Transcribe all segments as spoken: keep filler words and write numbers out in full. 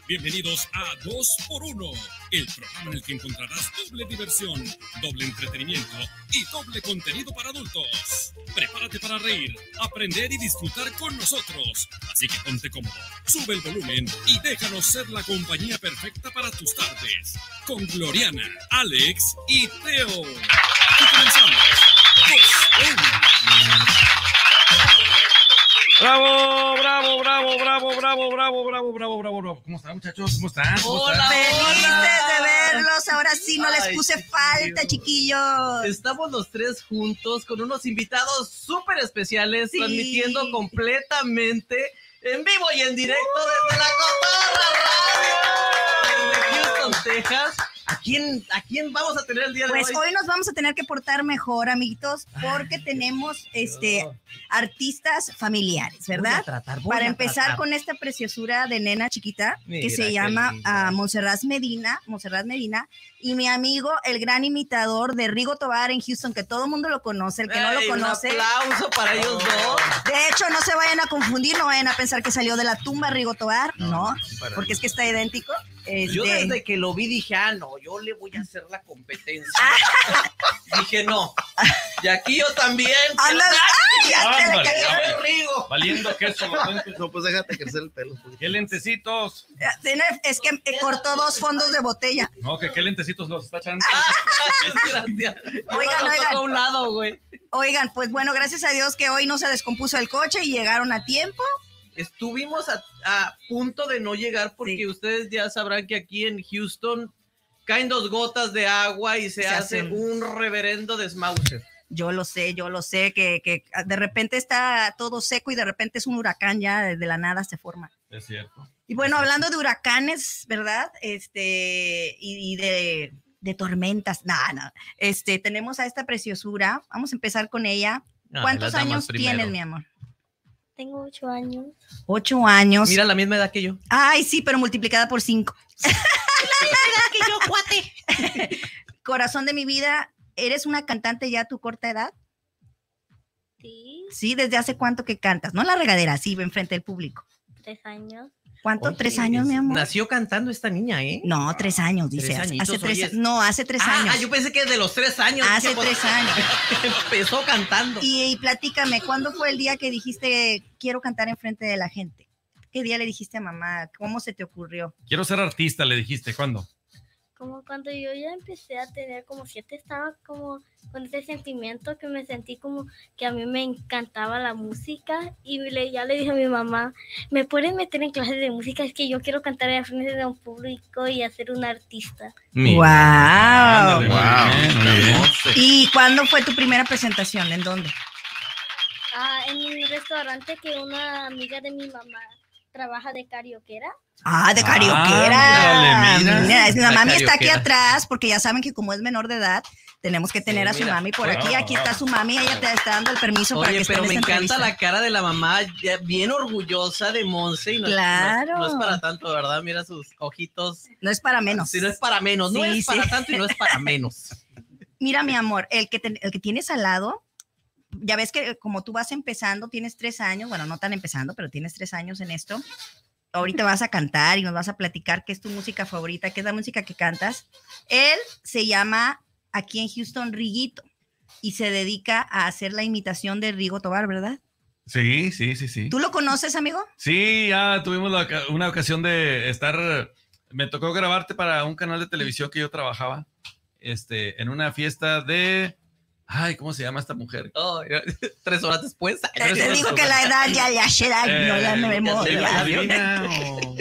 Bienvenidos a dos por uno, el programa en el que encontrarás doble diversión, doble entretenimiento y doble contenido para adultos. Prepárate para reír, aprender y disfrutar con nosotros. Así que ponte cómodo, sube el volumen y déjanos ser la compañía perfecta para tus tardes. Con Gloriana, Alex y Teo. Y comenzamos. dos por uno. ¡Bravo, bravo, bravo, bravo, bravo, bravo, bravo, bravo, bravo, bravo! ¿Cómo están, muchachos? ¿Cómo están? ¿Cómo Hola, están? felices de verlos. Ahora sí no Ay, les puse falta, chiquillos. Estamos los tres juntos con unos invitados súper especiales, Sí. transmitiendo completamente en vivo y en directo desde la Cotorra Radio de Houston, Texas. ¿A quién, ¿A quién vamos a tener el día de Pues hoy? hoy nos vamos a tener que portar mejor, amiguitos, porque Ay, tenemos este Dios. artistas familiares, Voy a ¿verdad? tratar, voy Para a empezar tratar. con esta preciosura de nena chiquita Mira, que se qué llama linda. uh, Montserrat Medina, Montserrat Medina, y mi amigo, el gran imitador de Rigo Tobar en Houston, que todo el mundo lo conoce, el que no lo Ay, conoce. Un aplauso para ellos dos. De hecho, no se vayan a confundir, no vayan a pensar que salió de la tumba Rigo Tobar, no, para porque es que está idéntico. Yo Este, desde que lo vi dije, ah, no, yo le voy a hacer la competencia. Dije, no. Y aquí yo también. Anda- ¡Ay, ya te le Ándale, cayó! ándale. ¡Qué rico! Valiendo queso, los lentes. No, pues déjate crecer el pelo. ¿Qué lentecitos? Tiene- Es que eh, cortó dos fondos de botella. No, que qué lentecitos los está echando. Gracias. Oigan, Nos oigan. tocó a un lado, güey. Oigan, pues bueno, gracias a Dios que hoy no se descompuso el coche y llegaron a tiempo. Estuvimos a, a punto de no llegar porque Sí. ustedes ya sabrán que aquí en Houston caen dos gotas de agua y se, Se hace hace un reverendo desmauce. Yo lo sé, yo lo sé, que, que de repente está todo seco y de repente es un huracán ya, de la nada se forma. Es cierto. Y bueno, hablando de huracanes, ¿verdad? Este, y, y de, de tormentas, nada, no, este, tenemos a esta preciosura, vamos a empezar con ella. ¿Cuántos años tienes, mi amor? Tengo ocho años. Ocho años. Mira, la misma edad que yo. Ay, sí, pero multiplicada por cinco. que yo, cuate. Corazón de mi vida, ¿eres una cantante ya a tu corta edad? Sí, Sí, ¿desde hace cuánto que cantas? No en la regadera, sí, enfrente del público. tres años. ¿Cuánto? Oye, ¿Tres años, mi amor? Nació cantando esta niña, ¿eh? No, tres años, dice. Tres hace- añitos, hace tres, oye. no, hace tres ah, años. ah, yo pensé que de los tres años. Hace Dije, pues, tres años. Empezó cantando. Y, y platícame, ¿cuándo fue el día que dijiste quiero cantar enfrente de la gente? ¿Qué día le dijiste a mamá? ¿Cómo se te ocurrió? Quiero ser artista, le dijiste. ¿Cuándo? Como cuando yo ya empecé a tener como siete, estaba como con ese sentimiento que me sentí como que a mí me encantaba la música y le, ya le dije a mi mamá, ¿me pueden meter en clases de música? Es que yo quiero cantar en frente de un público y ser una artista. ¡Wow! Ándale, muy bien, muy bien. ¿Y cuándo fue tu primera presentación? ¿En dónde? Ah, en un restaurante que una amiga de mi mamá trabaja de carioquera. Ah, de Ah, carioquera. ándale, mira. Mira, la La mami está aquí carioquera. atrás porque ya saben que como es menor de edad, tenemos que tener Sí, a su mira. mami por Bueno, aquí. Aquí está bueno. su mami, ella te está dando el permiso para que Oye, esté pero en me esta encanta entrevista. la cara de la mamá, ya bien orgullosa de Monse. Y no, Claro. No, no es para tanto, ¿verdad? Mira sus ojitos. No es para menos. Si no es para menos, no Sí, es sí. para tanto y no es para menos. Mira, mi amor, el que, te- el que tienes al lado, ya ves que como tú vas empezando, tienes tres años, bueno, no tan empezando, pero tienes tres años en esto. Ahorita vas a cantar y nos vas a platicar qué es tu música favorita, qué es la música que cantas. Él se llama aquí en Houston Riguito y se dedica a hacer la imitación de Rigo Tobar, ¿verdad? Sí, sí, sí, sí. ¿Tú lo conoces, amigo? Sí, ya tuvimos la oca- una ocasión de estar. Me tocó grabarte para un canal de televisión que yo trabajaba. Este, en una fiesta de. Ay, ¿cómo se llama esta mujer? Oh, tres horas después. Te, Pero te eso digo no- que la edad ya, ya, ya, no la Eh, memoria. Adivina, o-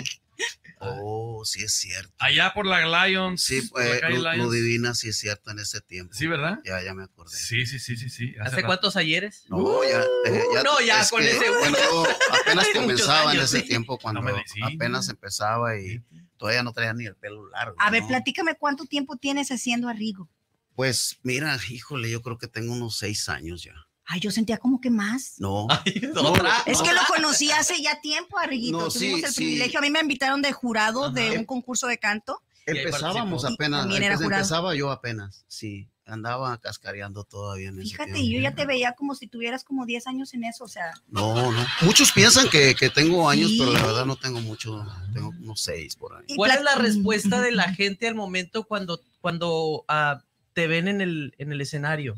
Oh, sí es cierto. Allá por la Lions. Sí, por la eh, calle lo, Lions. lo divina, sí es cierto en ese tiempo. Sí, ¿verdad? Ya, ya me acordé. Sí, sí, sí, sí, sí. ¿Hace rato. cuántos ayeres? No, ya, eh, ya, no, ya es con que, ese- bueno, yo apenas Hace muchos comenzaba en años, ese sí. tiempo cuando No me de- sí. apenas empezaba y todavía no traía ni el pelo largo. A ver, ¿no? platícame cuánto tiempo tienes haciendo a Rigo. Pues mira, híjole, yo creo que tengo unos seis años ya. Ay, yo sentía como que más. No, Ay, No, otra. Es que no. lo conocí hace ya tiempo a Riguito. No, Tuvimos sí, el sí. privilegio. A mí me invitaron de jurado de Ajá. un concurso de canto. ahí empezábamos participó. apenas, También era empe- jurado. empezaba yo apenas, sí. andaba cascareando todavía en ese Fíjate, tiempo. yo ya te veía como si tuvieras como diez años en eso, o sea. No, no. Muchos piensan que, que tengo años, Sí. pero la verdad no tengo mucho. Tengo unos seis por ahí. Y ¿Cuál plat- es la respuesta de la gente al momento cuando, cuando uh, te ven en el, en el escenario?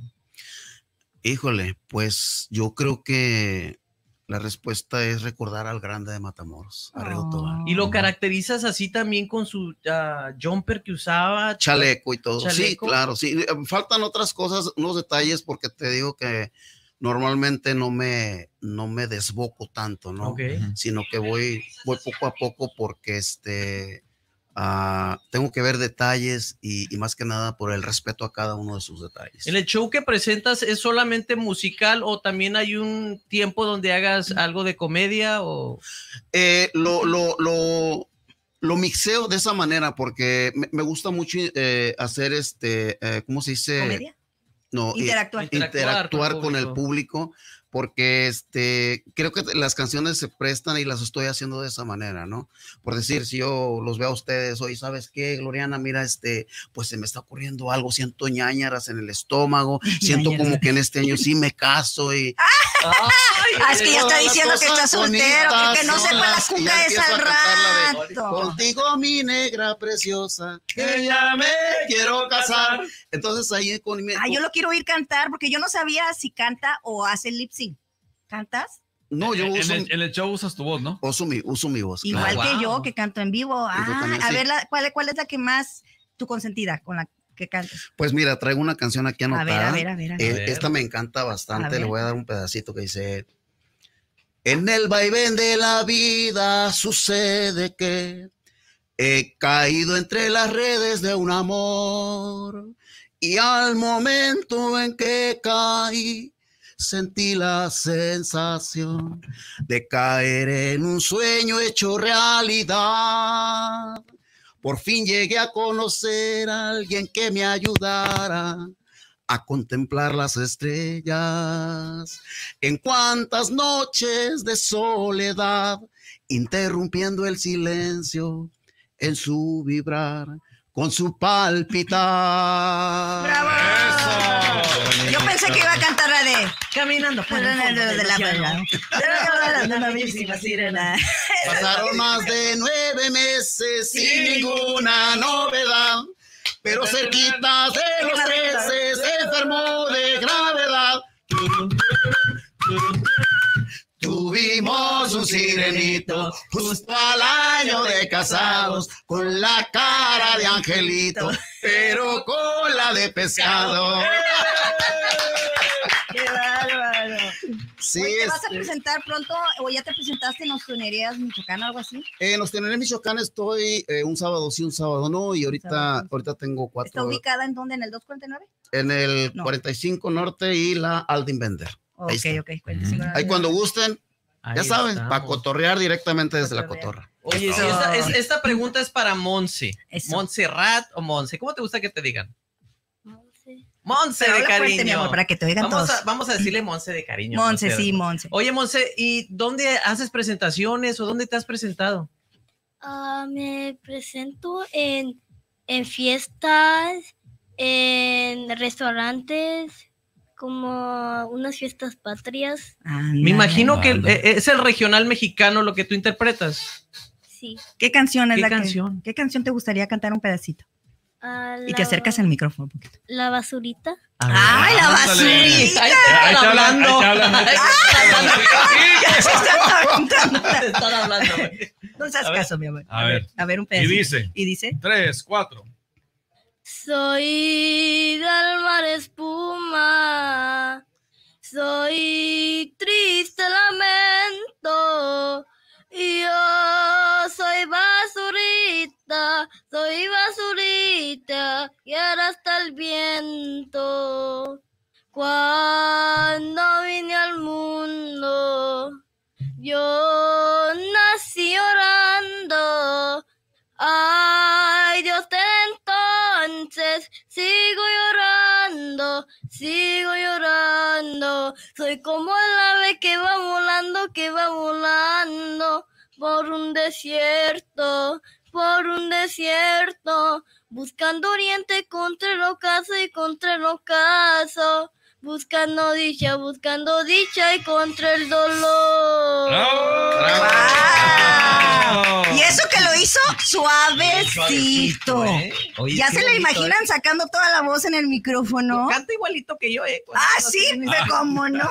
Híjole, pues yo creo que la respuesta es recordar al grande de Matamoros, a Río Tobar. ¿Y lo caracterizas así también con su uh, jumper que usaba? Chaleco y todo. ¿Chaleco? Sí, claro, sí. Faltan otras cosas, unos detalles, porque te digo que normalmente no me, no me desboco tanto, ¿no? Okay. Sino que voy, voy poco a poco porque este, uh, tengo que ver detalles y, y más que nada por el respeto a cada uno de sus detalles. ¿En el show que presentas es solamente musical o también hay un tiempo donde hagas algo de comedia? O... Eh, lo, lo, lo, lo mixeo de esa manera porque me, me gusta mucho eh, hacer este, eh, ¿cómo se dice? ¿Comedia? No, Interactuar. eh, interactuar con el público, porque este, creo que las canciones se prestan y las estoy haciendo de esa manera, ¿no? Por decir, si yo los veo a ustedes hoy, ¿sabes qué, Gloriana? Mira, este, pues se me está ocurriendo algo, siento ñañaras en el estómago, siento como que en este año sí me caso y... Ah, es que ya está diciendo que está soltero, que, que no sepa la las- y ya cuca es empiezo al a cantar la de, rato. Contigo, mi negra preciosa, que ya me quiero casar. Entonces ahí con mi... Ah, yo lo quiero oír cantar porque yo no sabía si canta o hace lip sync. ¿Cantas? No, yo En uso, el, en el show usas tu voz, ¿no? uso, mi, uso mi voz. Igual claro. que Wow. yo, que canto en vivo. Y tú Ah, también, a sí. ver, la- ¿cuál, ¿cuál es la que más tu consentida con la que cantas? Pues mira, traigo una canción aquí A anotada. ver, a ver, a ver. A Eh, ver. esta me encanta A bastante. ver. Le voy a dar un pedacito que dice: en el vaivén de la vida sucede que he caído entre las redes de un amor y al momento en que caí sentí la sensación de caer en un sueño hecho realidad. Por fin llegué a conocer a alguien que me ayudara a contemplar las estrellas. En cuántas noches de soledad, interrumpiendo el silencio en su vibrar, con su palpitar. ¡Bravo! ¡Eso! Yo pensé que iba a cantar la de Caminando por de el fondo la del océano. de la misma sirena. Pasaron más de nueve meses sin ninguna novedad, pero cerquita de los trece se enfermó de gravedad. Tuvimos un sirenito justo al año de casados, con la cara de angelito, pero con la de pescado. ¡Qué bárbaro! Sí, Oye, ¿te vas a este, presentar pronto o ya te presentaste en Ostonerías Michoacán o algo así? en los Teneré Michoacán estoy eh, un sábado sí, un sábado no, y ahorita, Sábado. ahorita tengo ¿Está cuatro ubicada en dónde? ¿En el doscientos cuarenta y nueve? en el No. cuarenta y cinco Norte y la Aldin Bender. Ok, Ahí está. ok. cuarenta y cinco. Ahí cuando gusten, Ahí ya saben, estamos. para cotorrear directamente desde la Cotorrear. cotorra. Oye, sí, Eso. esta, es- esta pregunta es para Monse. Eso. Montserrat o Monse. ¿Cómo te gusta que te digan? No sé. Monse Pero de habla fuerte, mi cariño. amor, para que te oigan Vamos todos. a, vamos a decirle Monse de cariño. Monse, sí, Monse. Oye, Monse, ¿y dónde haces presentaciones o dónde te has presentado? Ah, me presento en, en fiestas, en restaurantes, como unas fiestas patrias. Me imagino que Ándale. eh, es el regional mexicano lo que tú interpretas. Sí. ¿Qué canción es ¿Qué la canción? que, ¿Qué canción te gustaría cantar un pedacito? Ah, Y la te acercas ba- al micrófono un poquito. La basurita. ¡Ay, la Ándale. basurita! Ahí Ahí te te están hablan, hablando. ahí te hablan, ahí te Te están hablando. No seas A ver. caso, mi amor. A ver. A ver, un Y pedacito. dice, Y dice. tres, cuatro. Soy del mar espuma, soy triste lamento, y yo soy basurita, soy basurita, y ahora está el viento. Cuando vine al mundo, yo nací llorando. Ay, Dios, te entonces sigo llorando, sigo llorando. Soy como el ave que va volando, que va volando por un desierto, por un desierto, Buscando oriente contra el ocaso y contra el ocaso. Buscando dicha, buscando dicha y contra el dolor. ¡Bravo! ¡Wow! Y eso que lo hizo suavecito. ¿eh? Oye, ¿Ya qué se le bonito, imaginan ¿eh? sacando toda la voz en el micrófono? Canta igualito que yo, ¿eh? Ah, sí, cómo no.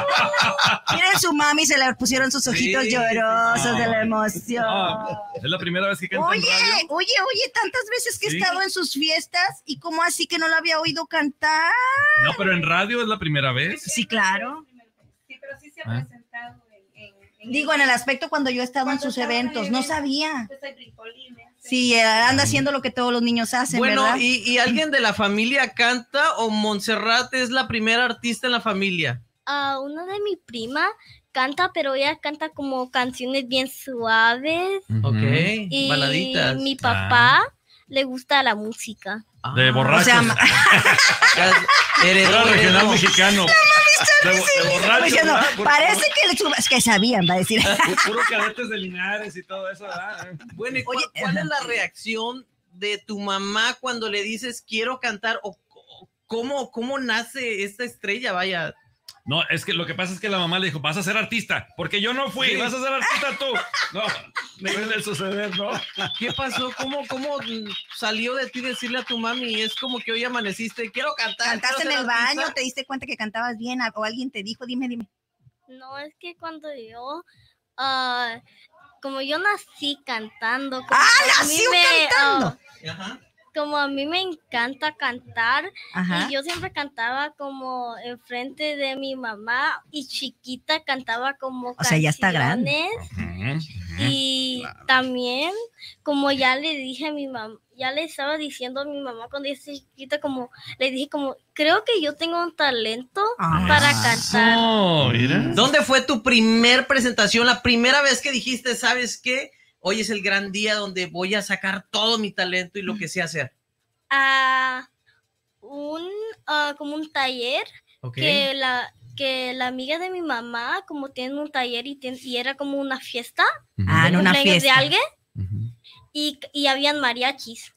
Miren su mami, se le pusieron sus ojitos Sí, llorosos sí. de la emoción. Ah, es la primera vez que canta Oye, en radio. oye, oye, tantas veces que he Sí. estado en sus fiestas y cómo así que no la había oído cantar. No, pero en radio es la primera vez. Sí, claro. Sí, pero sí se ha Ah. presentado en, en, en Digo, en el aspecto cuando yo he estado en Cuando sus estaba en eventos, el no evento. sabía. pues, hay brincolines. Sí, eh, anda haciendo lo que todos los niños hacen, Bueno, ¿verdad? ¿y, ¿y alguien de la familia canta o Montserrat es la primera artista en la familia? Ah, una de mi prima canta, pero ella canta como canciones bien suaves. Ujú. Ok, Y baladitas. mi papá le gusta la música. Ah, De borrachos. O sea, ma- heredó, Era regional heredó. mexicano. De, de borrachos, Diciendo, ¿verdad? Puro- parece que, le- es que sabían, va a decir. Puro cadetes de Linares y todo eso, ¿verdad? Bueno, ¿y cuál, Oye, cuál ajá. es la reacción de tu mamá cuando le dices quiero cantar o o cómo, cómo nace esta estrella? Vaya, No, es que lo que pasa es que la mamá le dijo, vas a ser artista, porque yo no fui, Sí. vas a ser artista tú. No, me suele suceder, ¿no? ¿qué pasó? ¿Cómo, cómo mm, salió de ti decirle a tu mami? Es como que hoy amaneciste, quiero cantar. Cantaste en quiero el ser baño, artista. te diste cuenta que cantabas bien o alguien te dijo, dime, dime. No, es que cuando yo, ah, como yo nací cantando, como ¡Ah, a mí nació me, cantando! ah, Ajá. como a mí me encanta cantar, Ajá. y yo siempre cantaba como enfrente de mi mamá, y chiquita cantaba como O sea, ya está grande. canciones. Y también, como ya le dije a mi mamá, ya le estaba diciendo a mi mamá cuando yo estaba chiquita, como le dije como, creo que yo tengo un talento Ah. para cantar. Oh, mira. ¿Dónde fue tu primer presentación? La primera vez que dijiste, ¿sabes qué? Hoy es el gran día donde voy a sacar todo mi talento y lo que sé hacer. A un, ah, como un taller ¿Ok? que la que la amiga de mi mamá como tiene un taller y, tiene- y era como una fiesta Ah, de en una cumpleaños de fiesta. alguien Ujú. y, y habían mariachis.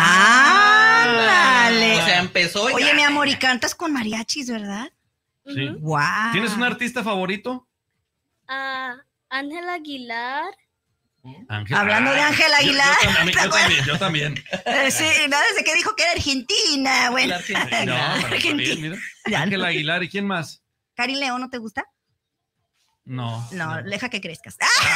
¡Ándale! O sea, empezó. Oye, mi amor, y cantas con mariachis, ¿verdad? Sí. Ujú. ¡Wow! ¿Tienes un artista favorito? Ah, Ángel Aguilar. Ángel. Hablando de Ángel yo- Aguilar, Yo, también, ¿te yo acuerdas? también, yo también. Eh, sí, no, desde que dijo que era argentina, bueno. La Argentina. No, pero está Argentina. bien, mira. Ya, Ángel no. Aguilar, ¿y quién más? ¿Karin León no te gusta? No. No, deja que crezcas.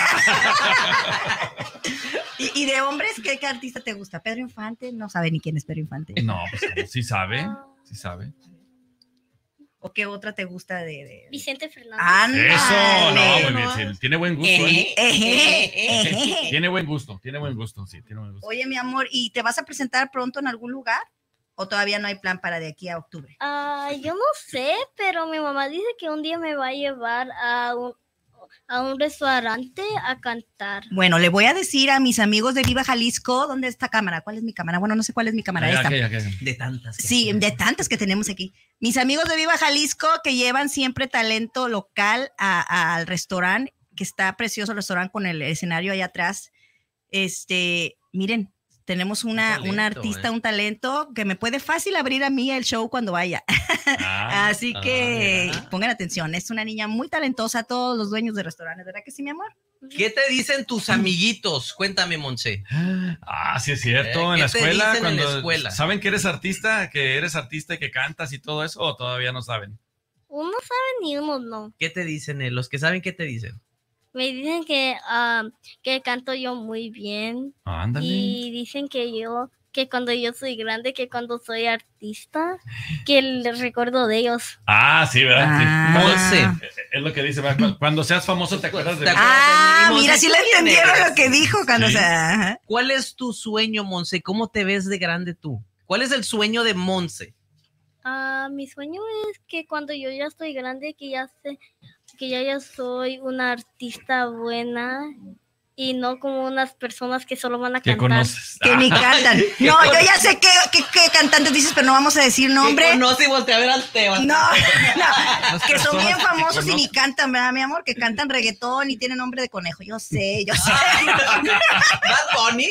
¿Y, y de hombres qué, qué artista te gusta? ¿Pedro Infante? No sabe ni quién es Pedro Infante. No, pues sí sabe, sí sabe. ¿O qué otra te gusta de...? de... Vicente Fernández. ¡Ándale! Eso, no, muy no. bien, sí, tiene buen gusto. ¿eh? Ejé, ejé. Tiene buen gusto, tiene buen gusto, sí, tiene buen gusto. Oye, mi amor, ¿y te vas a presentar pronto en algún lugar? ¿O todavía no hay plan para de aquí a octubre? Ah, yo no sé, pero mi mamá dice que un día me va a llevar a un, a un restaurante a cantar. Bueno, le voy a decir a mis amigos de Viva Jalisco, ¿dónde está cámara? ¿Cuál es mi cámara? Bueno, no sé cuál es mi cámara. Ay, Esta. aquella, aquella. De tantas. que Sí, hacen. de tantas que tenemos aquí. Mis amigos de Viva Jalisco que llevan siempre talento local a- a- al restaurante, que está precioso el restaurante con el escenario allá atrás. Este, miren, tenemos una, talento, una artista, eh. un talento que me puede fácil abrir a mí el show cuando vaya. Ah, Así ah, que mira. pongan atención, es una niña muy talentosa, todos los dueños de restaurantes, ¿verdad que sí, mi amor? ¿Qué te dicen tus amiguitos? Cuéntame, Monse. ah, sí es cierto, Eh, en ¿qué la te escuela, dicen en la cuando escuela? saben que eres artista, que eres artista y que cantas y todo eso, o todavía no saben. Unos saben y unos no. ¿Qué te dicen? eh? Los que saben, ¿qué te dicen? Me dicen que, ah, que canto yo muy bien Ándale. y dicen que yo, que cuando yo soy grande, que cuando soy artista, que el recuerdo de ellos. Ah, sí, ¿verdad? Sí. Ah. Monse. Es lo que dice, ¿verdad? Cu- cuando seas famoso te acuerdas de ¿Te mí. acuerdas? Ah, Y mira, Monse, sí ¿tú le quién entendieron eres? lo que dijo cuando Sí. se... ajá. ¿Cuál es tu sueño, Monse? ¿Cómo te ves de grande tú? ¿Cuál es el sueño de Monse? Ah, mi sueño es que cuando yo ya estoy grande, que ya sé, que ya, ya soy una artista buena y no como unas personas que solo van a Que cantar. conoces. Que ni cantan. No, yo ya sé qué, qué, qué cantantes dices, pero no vamos a decir nombre. No se voltea a ver al Teba. No, no, que son bien personas que famosos y ni conozco. cantan, ¿verdad, mi amor? Que cantan reggaetón y tienen nombre de conejo. Yo sé, yo sé. Bad Bunny.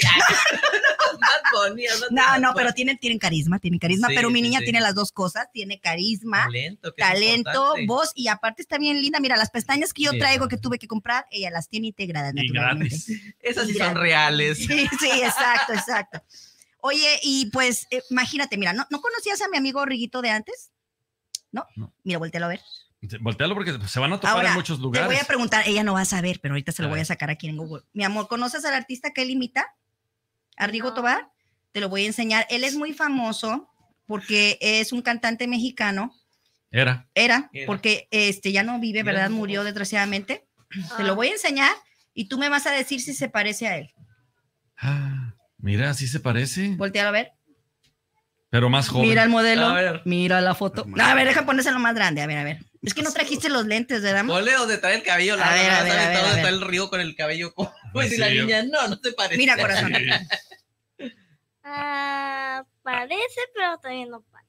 Bad Bunny. hablas de No, Bad no, Bunny. pero tienen, tienen carisma, tienen carisma, Sí, pero mi sí, niña sí. tiene las dos cosas, tiene carisma, Talento. que es talento, importante. voz, y aparte está bien linda. Mira, las pestañas que yo Mira. traigo que tuve que comprar, ella las tiene integradas Y naturalmente. gratis. Esas sí Ya. son reales. Sí, sí, exacto, exacto. Oye, y pues, eh, imagínate, mira, ¿no, ¿no conocías a mi amigo Riguito de antes? ¿No? No. Mira, voltealo a ver. Voltealo porque se van a topar Ahora, en muchos te lugares. voy a preguntar, ella no va a saber, pero ahorita se lo A voy a ver. sacar aquí en Google. Mi amor, ¿conoces al artista que él imita? ¿A Rigo No. Tobar? Te lo voy a enseñar. Él es muy famoso porque es un cantante mexicano. Era. Era, Era. porque este ya no vive, Mira ¿verdad? los Murió ojos. desgraciadamente. Te Ah. lo voy a enseñar y tú me vas a decir si se parece a él. Ah, mira, así se parece. Voltealo a ver. Pero más joven. Mira el modelo. A ver. Mira la foto. No, a ver, deja ponérselo más grande. A ver, a ver. Es que no trajiste los lentes, ¿verdad? Ponle donde trae el cabello A largo. ver, a ¿no? ver, ¿Sabes? a ver, Donde a está ver. el río con el cabello. Como... Pues y sí, la yo- niña, no, no te parece. Mira, corazón. Sí. Ah, parece, pero también no parece.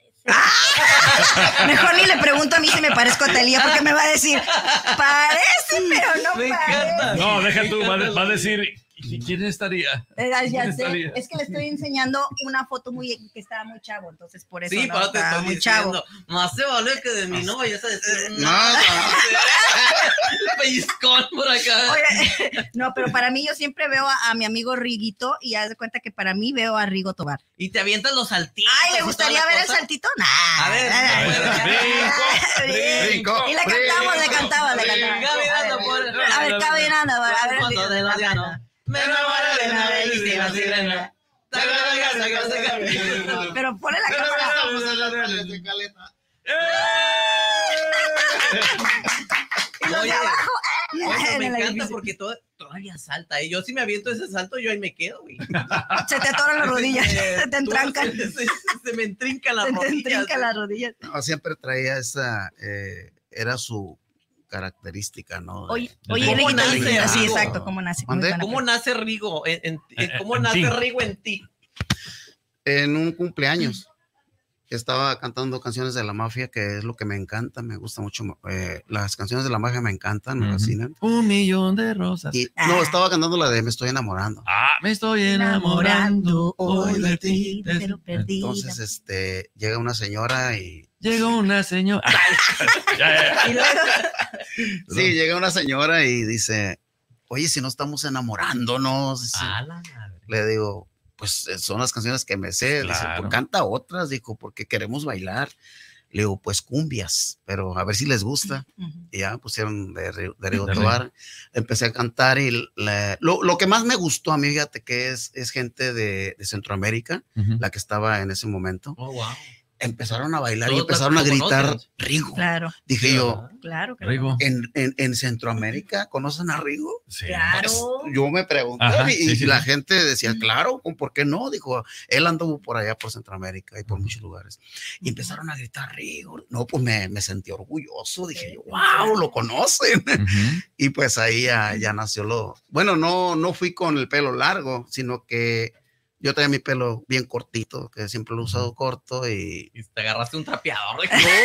Mejor ni le pregunto a mí si me parezco a Talía porque me va a decir, parece, pero no Me parece. encanta. No, deja tú, va, a- va a decir, ¿quién estaría? Eh, ya ¿Quién sé, estaría? es que le estoy enseñando una foto muy que estaba muy chavo, entonces por eso Sí, no, pero te estaba estoy muy diciendo. chavo. Más se vale que de mí no vayas a decir No, nada. Pellizcón por acá. Oye, no, pero para mí yo siempre veo a, a mi amigo Riguito y haz de cuenta que para mí veo a Rigo Tobar. Y te avientas los saltitos. Ay, ¿le y toda gustaría la ver el cosa. saltito? Nah. A ver, A ver, brinco, brinco, Y le cantamos, le brinco. cantamos, le cantamos. Caminando por el- A ver, caminando, a ver. Cuando de los llanos me enamoré de una bellísima sirena. Pero ponle la cámara. Y los de Oye, abajo. Oye, en me el encanta edificio. porque todo, todavía salta. Y yo si me aviento ese salto, yo ahí me quedo, güey. Se te atoran las rodillas, se te entrancan. Se, se- se me entrincan las Se te rodillas. entrincan las rodillas. No, siempre traía esa, eh, era su característica, ¿no? De- Oye, ¿Cómo oye, Rigo, nace sí, algo? sí, exacto, ¿cómo nace? Muy ¿Mande? buena ¿Cómo nace Rigo? En, en- Eh, ¿Cómo en nace ti. Rigo en ti? En un cumpleaños estaba cantando canciones de la mafia, que es lo que me encanta, me gusta mucho. eh, las canciones de la mafia me encantan, me Ujú. fascinan. Un millón de rosas. Y, Ah. no, estaba cantando la de Me estoy enamorando. Ah, me estoy enamorando hoy de ti. pero perdida. Entonces, este, llega una señora y... Llegó una señora. Ya, ya, ya. Y luego, Sí, llega una señora y dice, oye, si no estamos enamorándonos. Dice, A la madre. Le digo, pues eh, son las canciones que me sé. Dice, Claro. pues canta otras, dijo, porque queremos bailar. Le digo, pues cumbias, pero a ver si les gusta. Y ya pusieron de, Ri- de Rigo De Tobar. Empecé a cantar y la- lo, lo que más me gustó a mí, fíjate, que es, es gente de, de Centroamérica, Ujú. la que estaba en ese momento. Oh, wow. Empezaron a bailar y Todos empezaron a lo gritar conocen. Rigo. claro, Dije Sí, yo, ¿verdad? claro, claro. Rigo. ¿en, en, en Centroamérica conocen a Rigo? Sí. Claro. Yo me pregunté Ajá, y, sí, y sí, la sí. gente decía, claro, ¿por qué no? Dijo, él anduvo por allá, por Centroamérica y por muchos lugares. Y empezaron a gritar Rigo. No, pues me, me sentí orgulloso. Dije, yo, wow, lo conocen. Ujú. Y pues ahí ya, ya nació lo... Bueno, no, no fui con el pelo largo, sino que yo tenía mi pelo bien cortito, que siempre lo he usado corto y... Y te agarraste un trapeador.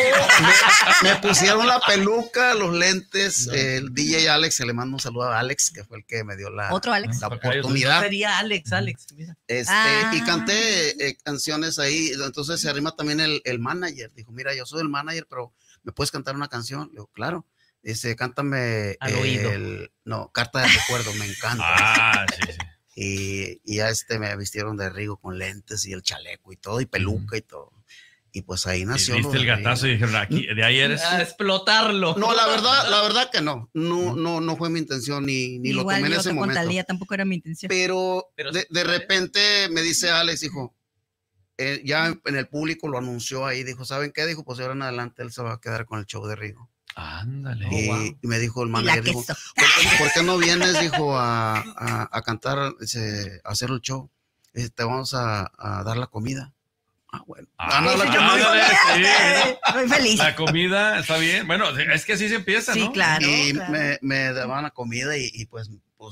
Me pusieron la peluca, los lentes, el D J Alex, que le mando un saludo a Alex, que fue el que me dio la, Otro Alex. la Porque ellos- oportunidad. Sería Alex, Alex. Mira. Este, Ah. Y canté eh, canciones ahí, entonces se arrima también el, el manager, dijo, mira, yo soy el manager, pero ¿me puedes cantar una canción? Le digo, claro. Dice, cántame Al oído. el, no, Carta de Recuerdo, me encanta. Ah, sí, sí. Y, y ya este me vistieron de Rigo con lentes y el chaleco y todo, y peluca y todo. Y pues ahí Y nació. lo viste el de Rigo. gatazo y dijeron, aquí, de ahí eres. A explotarlo. No, la verdad, la verdad que no. No, no, no fue mi intención ni, ni lo Igual tomé en yo ese con momento. Talía tampoco era mi intención. Pero, Pero de, sí, de ¿vale? repente me dice Alex, dijo, eh, ya en el público lo anunció ahí, dijo, ¿saben qué? Dijo, pues de ahora en adelante él se va a quedar con el show de Rigo. Ándale. Oh, y, wow. y me dijo el Y la manager, dijo, queso. ¿por qué, por qué no vienes? Dijo, a, a, a cantar, ese, a hacer el show. Dice, te vamos a, a dar la comida. Ah, bueno. Ah, Ah, no, la Ese yo comida. muy ándale, feliz. Muy feliz. La comida está bien. Bueno, es que así se empieza, Sí, ¿no? claro. y claro. me, me daban la comida y, y pues, pues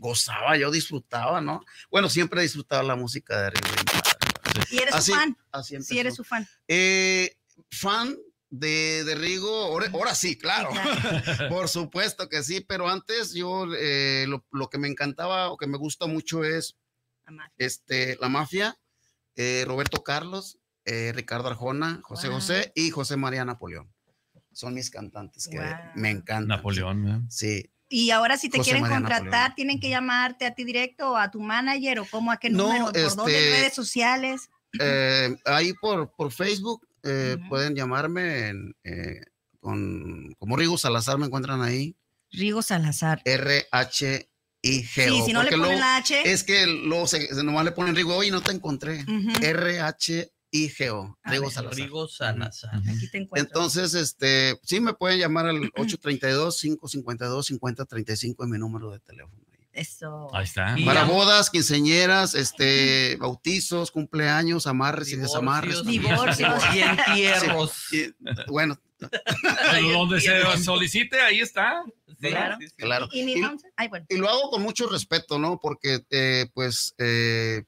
gozaba, yo disfrutaba, ¿no? Bueno, siempre he disfrutado la música de Rigo. ¿Y eres Así, su fan? así empezó. Sí, eres su fan. Eh, fan de, de Rigo, ahora, ahora sí, claro. Sí, claro. Por supuesto que sí, pero antes yo eh, lo, lo que me encantaba o que me gusta mucho es este, La Mafia, eh, Roberto Carlos, eh, Ricardo Arjona, José Wow. José y José María Napoleón. Son mis cantantes que Wow. me encantan. Napoleón, ¿eh? Sí. Y ahora si te José quieren María contratar, Napoleón. ¿tienen que llamarte a ti directo o a tu manager o cómo, a qué No, número? ¿Por dónde? este, ¿Redes sociales? Eh, ahí por, por Facebook eh, Ujú. pueden llamarme en, eh, con, como Rigo Salazar, me encuentran ahí. Rigo Salazar. R H I G O. Sí, si no le porque ponen luego la H. Es que luego se, se- nomás le ponen Rigo, oye, no te encontré. Ujú. R H I G O. A Rigo ver, Salazar. Rigo Salazar. Aquí te encuentro. Entonces, este, sí me pueden llamar al ocho tres dos, cinco cinco dos, cinco cero tres cinco, es mi número de teléfono. Eso. Ahí está. Y Para am- bodas, quinceañeras, este, bautizos, cumpleaños, amarres y desamarres. Divorcios y entierros. Sí, y, bueno, Pero donde se solicite, ahí está. Sí, Claro. sí, sí. claro. ¿Y mi Y- entonces? Ay, bueno. Y lo hago con mucho respeto, ¿no? Porque, eh, pues, eh,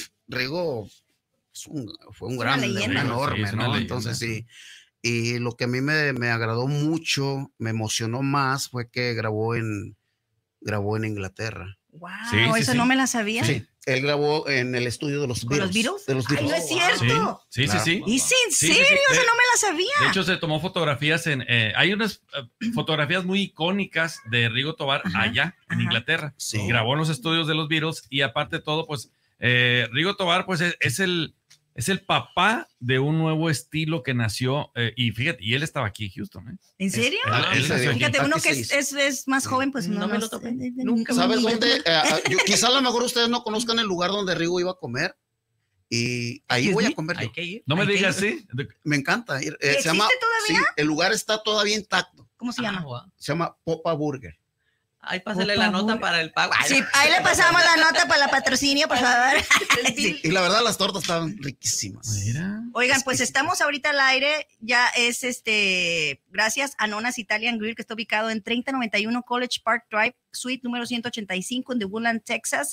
Rigo es un- fue un Es una grande, leyenda. un Sí, enorme, es una ¿no? leyenda. Entonces, sí. Y lo que a mí me, me agradó mucho, me emocionó más, fue que grabó en, grabó en Inglaterra. Wow, Sí, sí, eso sí. no me la sabía. Sí, él grabó en el estudio de los ¿Con Beatles. los Beatles? De los Ay, Beatles. no es cierto. Sí, sí, Claro. sí. ¿Y sí, en Sí, sí, serio? sí. Eso De- no me la sabía. De hecho, se tomó fotografías en. eh, hay unas eh, fotografías muy icónicas de Rigo Tobar Ajá, allá en ajá. Inglaterra. Sí. Grabó en los estudios de los Beatles y aparte de todo, pues eh, Rigo Tobar, pues es, es el. Es el papá de un nuevo estilo que nació, eh, y fíjate, y él estaba aquí en Houston, ¿eh? ¿En serio? Él- él sí, nació aquí. Fíjate, uno Aquí que se es, hizo. es, es más joven, pues no, No me no lo sé. topé. Eh, eh, Nunca no, ¿Sabes no, dónde? no. Eh, ah, yo- quizá a lo mejor ustedes no conozcan el lugar donde Rigo iba a comer. Y ahí Excuse voy me? a comer yo. Hay que ir. No me Hay que digas, ir. ¿sí? De- Me encanta ir. Eh, ¿Y se llama, existe todavía? sí, el lugar está todavía intacto. ¿Cómo se Ah, llama? wow. Se llama Popa Burger. Ay, pásale Por la favor. nota para el pago. Ay, Sí, ahí le pasamos la nota para la patrocinio, por favor. Sí. Y la verdad, las tortas estaban riquísimas. Mira. Oigan, pues Exquisito. estamos ahorita al aire, ya es este, gracias a Nona's Italian Grill, que está ubicado en treinta noventa y uno College Park Drive, suite número ciento ochenta y cinco en The Woodland, Texas.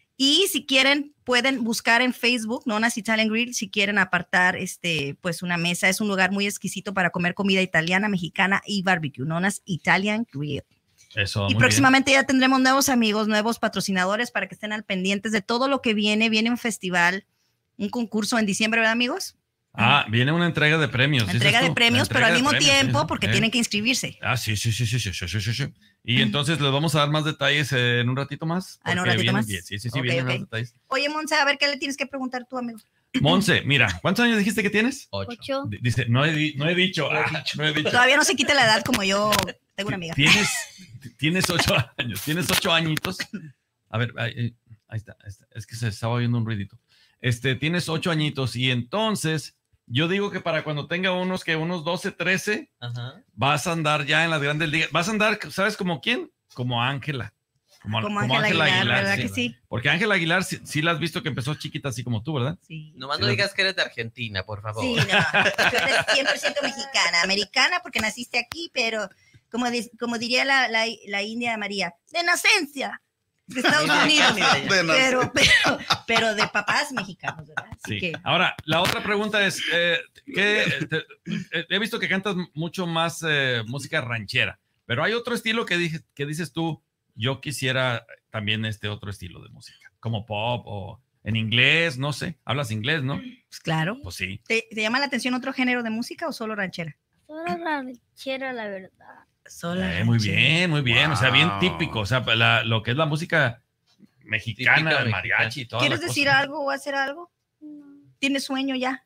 Y si quieren, pueden buscar en Facebook Nona's Italian Grill, si quieren apartar este, pues una mesa. Es un lugar muy exquisito para comer comida italiana, mexicana y barbecue. Nona's Italian Grill. Eso. Y muy próximamente ya tendremos nuevos amigos, nuevos patrocinadores para que estén al pendientes de todo lo que viene. Viene un festival, un concurso en diciembre, ¿verdad, amigos? bien. Ah, viene una entrega de premios. Una ¿dices entrega tú? de premios, La pero al entrega mismo de premios, tiempo, sí, porque ¿eh? tienen que inscribirse. Ah, sí, sí, sí, sí, sí, sí, sí, sí, sí. Y entonces les vamos a dar más detalles eh, en un ratito más. Ah, en un porque ratito vienen más. bien. Sí, sí, sí, Ok, vienen ok. más detalles. Oye, Monse, a ver qué le tienes que preguntar tú, amigo. Monse, mira, ¿cuántos años dijiste que tienes? Ocho. Ocho. D- Dice, no he, di- no he dicho. ah, no he dicho. Todavía no se quita la edad como yo tengo una amiga. Tienes, tienes ocho años, tienes ocho añitos. A ver, ahí, ahí- ahí está, ahí está. Es que se estaba oyendo un ruidito. Este, tienes ocho añitos y entonces yo digo que para cuando tenga unos que unos doce, trece, Ajá. vas a andar ya en las grandes ligas. Vas a andar, ¿sabes como quién? Como Ángela. Como Como Ángela Aguilar, ¿verdad que sí? Porque Ángela Aguilar sí, sí la has visto que empezó chiquita así como tú, ¿verdad? Sí. Nomás Sí, no las- digas que eres de Argentina, por favor. Sí, no. Tú eres cien por ciento mexicana, americana porque naciste aquí, pero como, di- como diría la, la, la India María, de nacencia, de Estados Unidos, De nacencia. pero, pero, pero de papás mexicanos, ¿verdad? Así Sí. que, Ahora, la otra pregunta es, eh, que te- eh, he visto que cantas mucho más eh, música ranchera, pero hay otro estilo que, dije, que dices tú, yo quisiera también este otro estilo de música, como pop o en inglés, no sé, hablas inglés, ¿no? pues claro. Pues sí. ¿Te, te llama la atención otro género de música o solo ranchera? Solo ranchera, la verdad. Solo Eh, muy bien, muy bien, o sea, bien Wow. típico, o sea, la- lo que es la música mexicana, Típica el mariachi y toda ¿Quieres la decir cosa. algo o hacer algo? No. ¿Tienes sueño ya?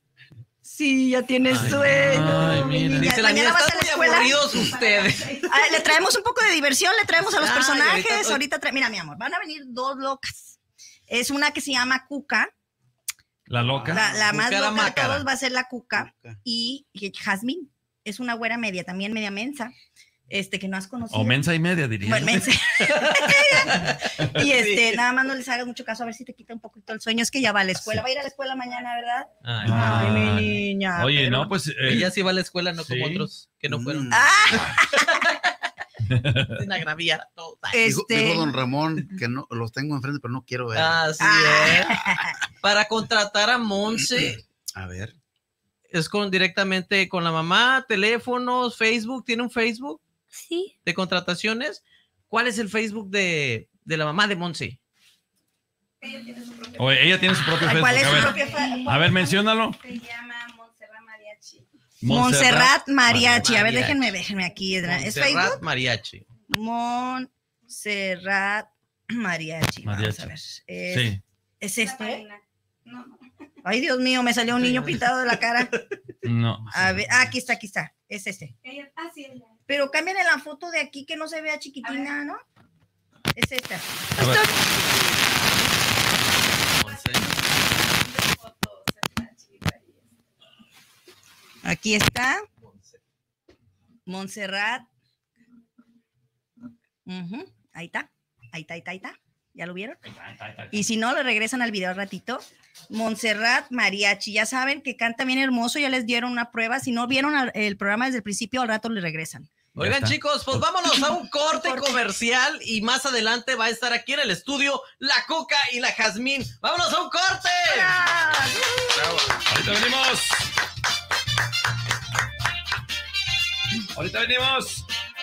Sí, ya tienes Ay, sueño. ay, mi mira. niña. Dice la Mañana niña, vas a están la muy escuela. aburridos ustedes. Ah, le traemos un poco de diversión, le traemos a los Ay, personajes. ahorita- Ahorita, tra- mira, mi amor, van a venir dos locas. Es una que se llama Cuca, La loca. la, la más Cuca la loca de mácara. todos va a ser la Cuca, y, y Jazmín, es una güera media, también media mensa, este que no has conocido. O mensa y media, diría. Bueno, mensa. Y este, nada más no les hagas mucho caso, a ver si te quita un poquito el sueño. Es que ya va a la escuela, va a ir a la escuela mañana, ¿verdad? Ay, Ah. Ay, mi Ay. niña. Oye, pero- no, pues... eh, ella sí va a la escuela, no como Sí. otros que no fueron. Mm. Ah, Sin agraviar a todos. Dijo, Este- dijo don Ramón que no los tengo enfrente, pero no quiero ver. Así es. Para contratar a Monse A ver. es con directamente con la mamá, teléfonos, Facebook. ¿Tiene un Facebook Sí, de contrataciones? ¿Cuál es el Facebook de, de la mamá de Monse? O ella tiene su propio Ay, Facebook. ¿Cuál es a, su ver, propia fa- a ver, menciónalo. Se llama Montserrat Mariachi. Montserrat Mariachi. A ver, Mariachi. déjenme, déjenme aquí. ¿Es Montserrat Facebook? Mariachi. Montserrat Mariachi. Vamos Mariachi. a ver. Es, Sí. ¿es La este? página. No, no. Ay, Dios mío, me salió un niño pintado de la cara. No. A ver, ah, aquí está, aquí está. Es este. Ella, ah, sí, ella. Pero cámbiale la foto de aquí que no se vea chiquitina, ¿no? Es esta. A ver. Fotos, la chica y eso. Aquí está. Montserrat. Ujú, ahí está. Ahí está, ahí está, ahí está. ¿Ya lo vieron? Y si no, le regresan al video al ratito. Montserrat Mariachi. Ya saben que canta bien hermoso. Ya les dieron una prueba. Si no vieron al- el programa desde el principio, al rato le regresan. Ya Oigan, está. chicos, pues vámonos a un corte Corte. comercial y más adelante va a estar aquí en el estudio la Coca y la Jazmín. ¡Vámonos a un corte! Ahorita venimos. Ahorita venimos.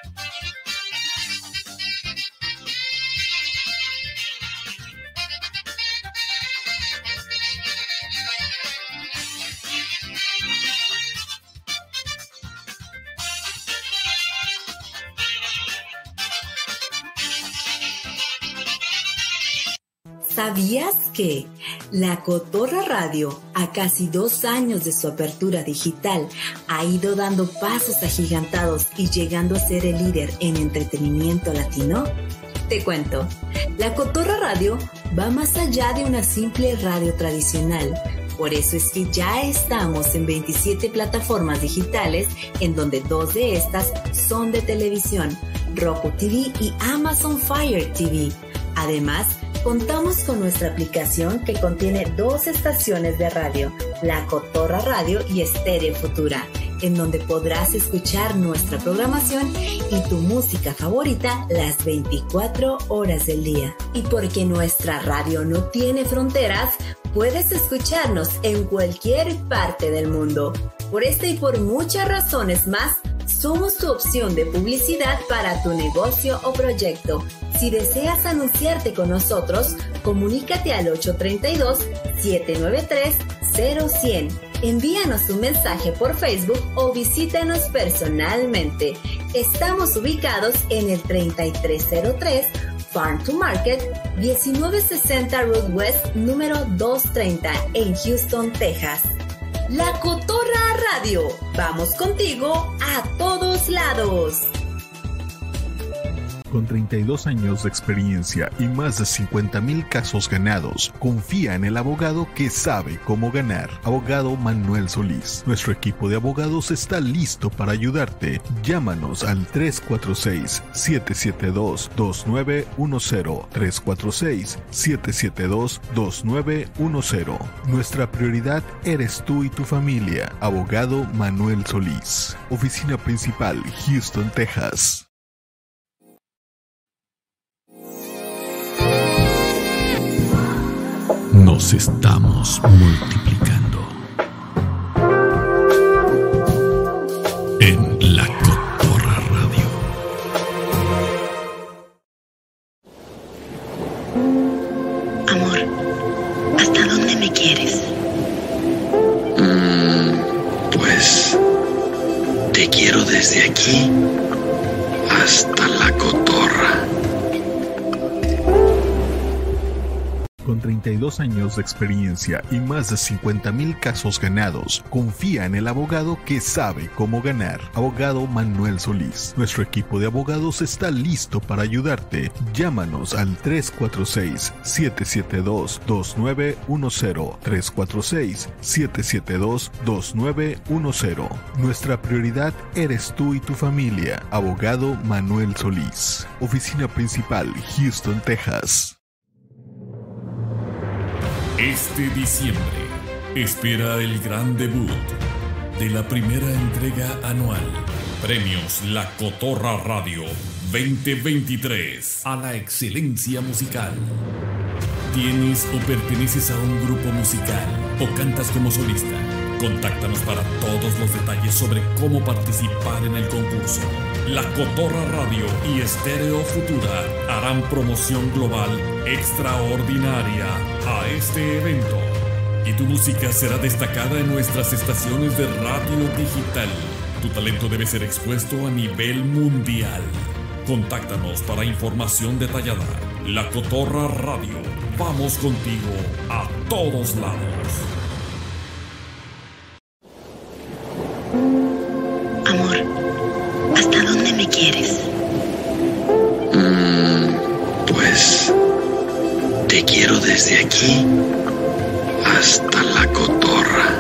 ¿Sabías que La Cotorra Radio, a casi dos años de su apertura digital, ha ido dando pasos agigantados y llegando a ser el líder en entretenimiento latino? Te cuento, La Cotorra Radio va más allá de una simple radio tradicional. Por eso es que ya estamos en veintisiete plataformas digitales, en donde dos de estas son de televisión, Roku T V y Amazon Fire T V. Además, contamos con nuestra aplicación que contiene dos estaciones de radio, La Cotorra Radio y Estéreo Futura, en donde podrás escuchar nuestra programación y tu música favorita las veinticuatro horas del día. Y porque nuestra radio no tiene fronteras, puedes escucharnos en cualquier parte del mundo. Por esta y por muchas razones más, somos tu opción de publicidad para tu negocio o proyecto. Si deseas anunciarte con nosotros, comunícate al ocho tres dos, siete nueve tres, cero cero cero. Envíanos un mensaje por Facebook o visítanos personalmente. Estamos ubicados en el treinta y tres cero tres Farm to Market, diecinueve sesenta Road West, número doscientos treinta, en Houston, Texas. La Cotorra Radio. Vamos contigo a todos lados. Con treinta y dos años de experiencia y más de cincuenta mil casos ganados, confía en el abogado que sabe cómo ganar. Abogado Manuel Solís. Nuestro equipo de abogados está listo para ayudarte. Llámanos al tres cuatro seis, siete siete dos, dos nueve uno cero. tres cuatro seis, siete siete dos, dos nueve uno cero. Nuestra prioridad eres tú y tu familia. Abogado Manuel Solís. Oficina principal, Houston, Texas. Nos estamos multiplicando en La Cotorra Radio. Amor, ¿hasta dónde me quieres? Mm, pues te quiero desde aquí hasta La Cotorra. Con treinta y dos años de experiencia y más de cincuenta mil casos ganados, confía en el abogado que sabe cómo ganar. Abogado Manuel Solís. Nuestro equipo de abogados está listo para ayudarte. Llámanos al tres cuatro seis, siete siete dos, dos nueve uno cero. tres cuatro seis, siete siete dos, dos nueve uno cero. Nuestra prioridad eres tú y tu familia. Abogado Manuel Solís. Oficina principal, Houston, Texas. Este diciembre espera el gran debut de la primera entrega anual Premios La Cotorra Radio veinte veintitrés a la excelencia musical. ¿Tienes o perteneces a un grupo musical o cantas como solista? Contáctanos para todos los detalles sobre cómo participar en el concurso. La Cotorra Radio y Estéreo Futura harán promoción global extraordinaria a este evento. Y tu música será destacada en nuestras estaciones de radio digital. Tu talento debe ser expuesto a nivel mundial. Contáctanos para información detallada. La Cotorra Radio. Vamos contigo a todos lados. Amor, ¿hasta dónde me quieres? Mm, pues te quiero desde aquí hasta la cotorra.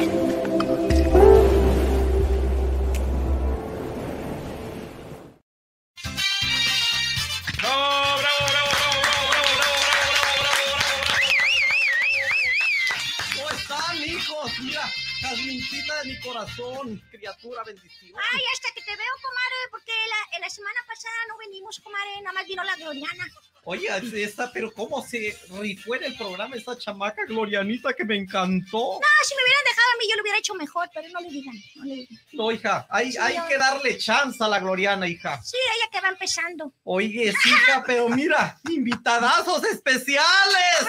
Jasmincita de mi corazón, criatura, bendición. Ay, hasta que te veo, comadre, porque la, la semana pasada no venimos, comadre, nada más vino la Gloriana. Oye, esta, pero cómo se rifó en el programa esta chamaca Glorianita que me encantó. No, si me hubieran dejado a mí, yo lo hubiera hecho mejor, pero no le digan, no le digan. No, hija, hay, Sí, hay yo- que darle chance a la Gloriana, hija. Sí, ella que va empezando. Oye, hija, pero mira, invitadazos especiales.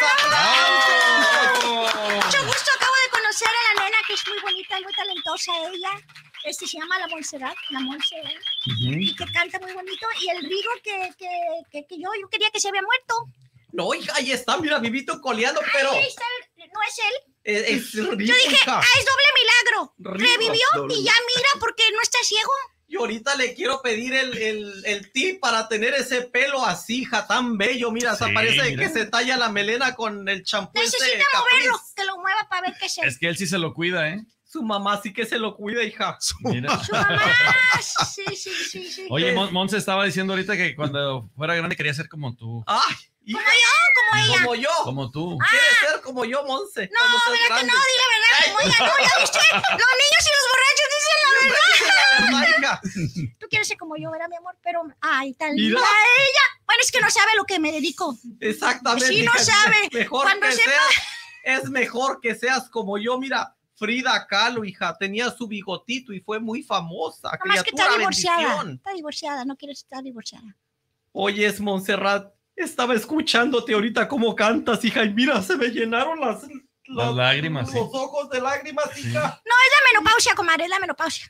¡Aplausos! Mucho gusto, acabo de conocer a la nena, que es muy bonita y muy talentosa ella. Este se llama la Montserrat, la Montserrat, y que canta muy bonito. Y el Rigo que, que, que, que yo, yo quería que se había muerto. No, hija, ahí está, mira, vivito coleando, pero Ahí está el- no es él. es, es Yo Rigo, dije, hija. ah, es doble milagro. Rigo, Revivió doble. y ya mira, porque no está ciego. Y ahorita le quiero pedir el, el, el tip para tener ese pelo así, hija, tan bello. Mira, hasta Sí, parece mira. que se talla la melena con el champú ese Necesita Caprice. moverlo, que lo mueva para ver qué es él. Es que él sí se lo cuida, ¿eh? Su mamá sí que se lo cuida, hija. Mira. Su mamá, sí, sí, sí, sí. Oye, Mon Monse estaba diciendo ahorita que cuando fuera grande quería ser como tú. Ay, hija, Como yo, como ella. como yo. Como tú. Quiere ser como yo, Monse. No, cuando seas ¿verdad que grande. no? Di la verdad. Oiga, no, ya viste. Los niños y los borrachos dicen la verdad. Ay, hija. Tú quieres ser como yo, ¿verdad, mi amor? Pero, ay, tan Mira. linda ella. Bueno, es que no sabe a lo que me dedico. Exactamente. Sí, no hija. sabe. Mejor Cuando que sepa- seas, es mejor que seas como yo. Mira, Frida Kahlo, hija, tenía su bigotito y fue muy famosa. Nomás que está Criatura, divorciada. bendición. Está divorciada, no quiere estar divorciada. Oyes, Montserrat, estaba escuchándote ahorita cómo cantas, hija, y mira, se me llenaron las, Las lágrimas, los sí. ojos de lágrimas, hija. No, es la menopausia, comadre, es la menopausia.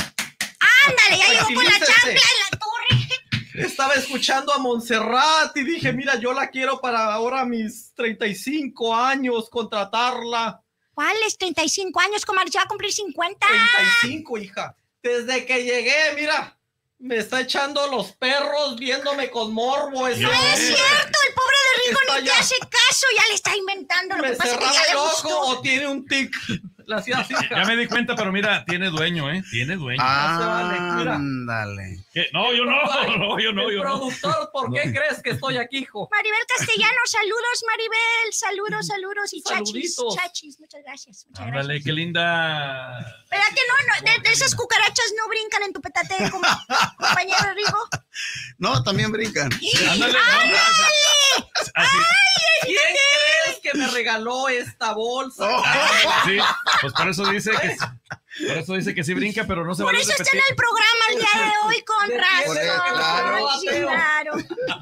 Ándale, ya llegó con la Tranquilícese. chancla en la torre. Estaba escuchando a Montserrat y dije, mira, yo la quiero para ahora mis treinta y cinco años, contratarla. ¿Cuáles? treinta y cinco años, comadre, ya va a cumplir cincuenta. treinta y cinco, hija. Desde que llegué, mira, me está echando los perros viéndome con morbo. ese No es hombre. cierto, el pobre de Rigo Está ni te ya. hace caso, ya le está inventando. Lo Me que pasa es que cerraba ya el le ojo gustó. o tiene un tic. La hacía así, hija. Ya me di cuenta, pero mira, tiene dueño, ¿eh? Tiene dueño. se vale, mira. Ándale. ¿Qué? No, yo no, no, yo no, El yo no. productor, ¿por qué crees que estoy aquí, hijo? Maribel Castellano, saludos, Maribel, saludos, saludos y chachis, Saluditos. chachis, muchas gracias, muchas Ándale, gracias. qué linda. ¿Verdad que no? no de, de esas cucarachas no brincan en tu petate como compañero Rigo. No, también brincan. Ándale. ¡Ándale! Así. ¿Quién crees que me regaló esta bolsa? Oh. Sí, pues por eso dice que por eso dice que sí brinca, pero no se Por vale eso está repetir. en el programa el día de hoy, con De razón. fiesta, claro. Sí, claro.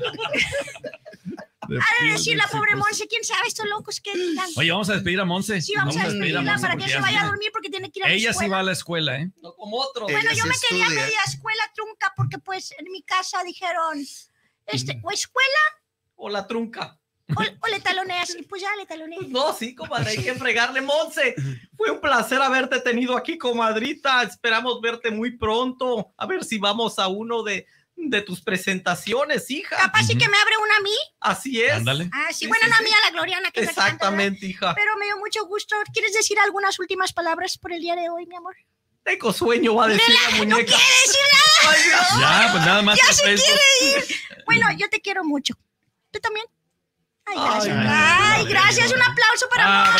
De Ha de pies, decir la de pobre chicos. Monse, quién sabe estos locos que digan. Oye, vamos a despedir a Monse. Sí, vamos a despedir despedirla Monse para porque que ya se vaya a viene. dormir porque tiene que ir a la Ella sí escuela. va a la escuela, ¿eh? No como otros. Bueno, Ella yo sí me quedé a estudia. media escuela trunca porque pues en mi casa dijeron, este, o escuela O la trunca. o, o le taloneas. Y pues ya le taloneé. No, sí, comadre, hay que fregarle, Monse. Fue un placer haberte tenido aquí, comadrita. Esperamos verte muy pronto. A ver si vamos a uno de, de tus presentaciones, hija. Capaz sí que me abre una a mí. Así es. Ándale. Ah, sí, Sí, bueno, sí, no a sí. mí, a la Gloriana que es la que canta, Exactamente, hija. ¿verdad? Pero me dio mucho gusto. ¿Quieres decir algunas últimas palabras por el día de hoy, mi amor? Tengo sueño, va a decir la No muñeca. quiere decir nada. Ay, Dios. Ya, pues nada más. Ya por se Facebook. quiere ir. Bueno, yo te quiero mucho. ¿Tú también? Ay, gracias. Ay, gracias. Un aplauso para Monse.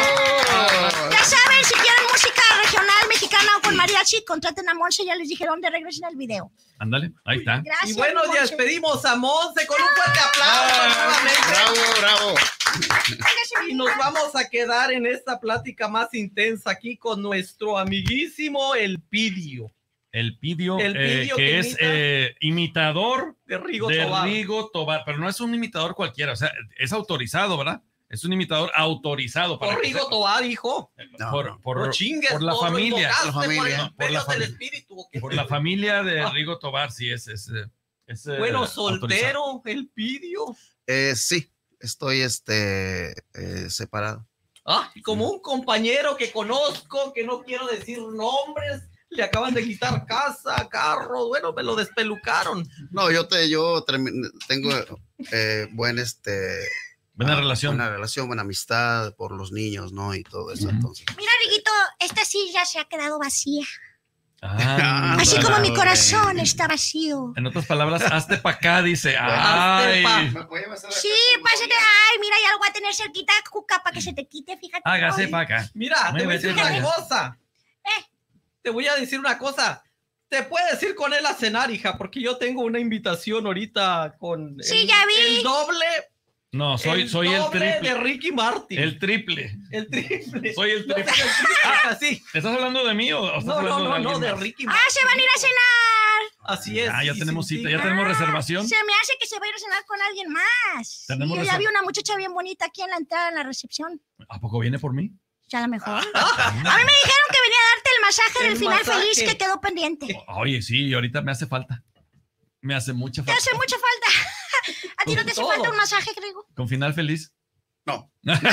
Ya saben, si quieren música regional mexicana o con mariachi, contraten a Monse. Ya les dije dónde regresen al video. Ándale, ahí está. Gracias, y bueno, ya despedimos a Monse con un fuerte aplauso nuevamente. Bravo, bravo. Y nos vamos a quedar en esta plática más intensa aquí con nuestro amiguísimo El Pidio. El Pidio, El Pidio eh, que, que es imita eh, imitador de Rigo de Tobar. Rigo Tobar, pero no es un imitador cualquiera, o sea, es autorizado, ¿verdad? Es un imitador autorizado. Para por Rigo sepa. Tobar, hijo. No, por, por, no chingues, por la todo familia. invocaste La familia. Por el, No, por la del familia. espíritu. ¿Okay? Por la familia de Rigo Tobar, sí, es. es, es bueno, eh, soltero, autorizado. El Pidio. Eh, sí, estoy este, eh, separado. Ah, y como un compañero que conozco, que no quiero decir nombres, le acaban de quitar casa, carro, bueno, me lo despelucaron. No, yo te, yo termi- tengo eh, buen este. Buena ah, relación. Buena relación, buena amistad por los niños, ¿no? Y todo eso, uh-huh. Entonces. Mira, Riguito, esta silla se ha quedado vacía. Ah, Así para, como mi corazón okay. está vacío. En otras palabras, hazte pa' acá, dice. Ay. Sí, pásate. Ay, mira, ya lo voy a tener cerquita, Cuca, para que se te quite, fíjate. Hágase pa' acá. Mira, te voy a decir una cosa. Eh. Te voy a decir una cosa. Te puedes ir con él a cenar, hija, porque yo tengo una invitación ahorita con sí, el, ya vi. el doble. No, soy el, soy el triple. de Ricky Martin. El triple. El triple. Soy el triple. Ah, sí. ¿Estás hablando de mí o estás no, hablando no, de no, alguien no, de más? Ricky Martin. Ah, se van a ir a cenar. Así es. Ah, ya sí, tenemos sí, cita, sí. ya tenemos ah, reservación. Se me hace que se va a ir a cenar con alguien más. Tenemos yo reserv... ya vi una muchacha bien bonita aquí en la entrada, en la recepción. ¿A poco viene por mí? Ya a lo mejor. A mí me dijeron que venía a darte el masaje el del final masaje. feliz que quedó pendiente. Oye, sí, ahorita me hace falta. Me hace mucha falta. Te hace mucha falta. ¿A ti no te hace todo. falta un masaje, Rigo? ¿Con final feliz? No. Lo agarré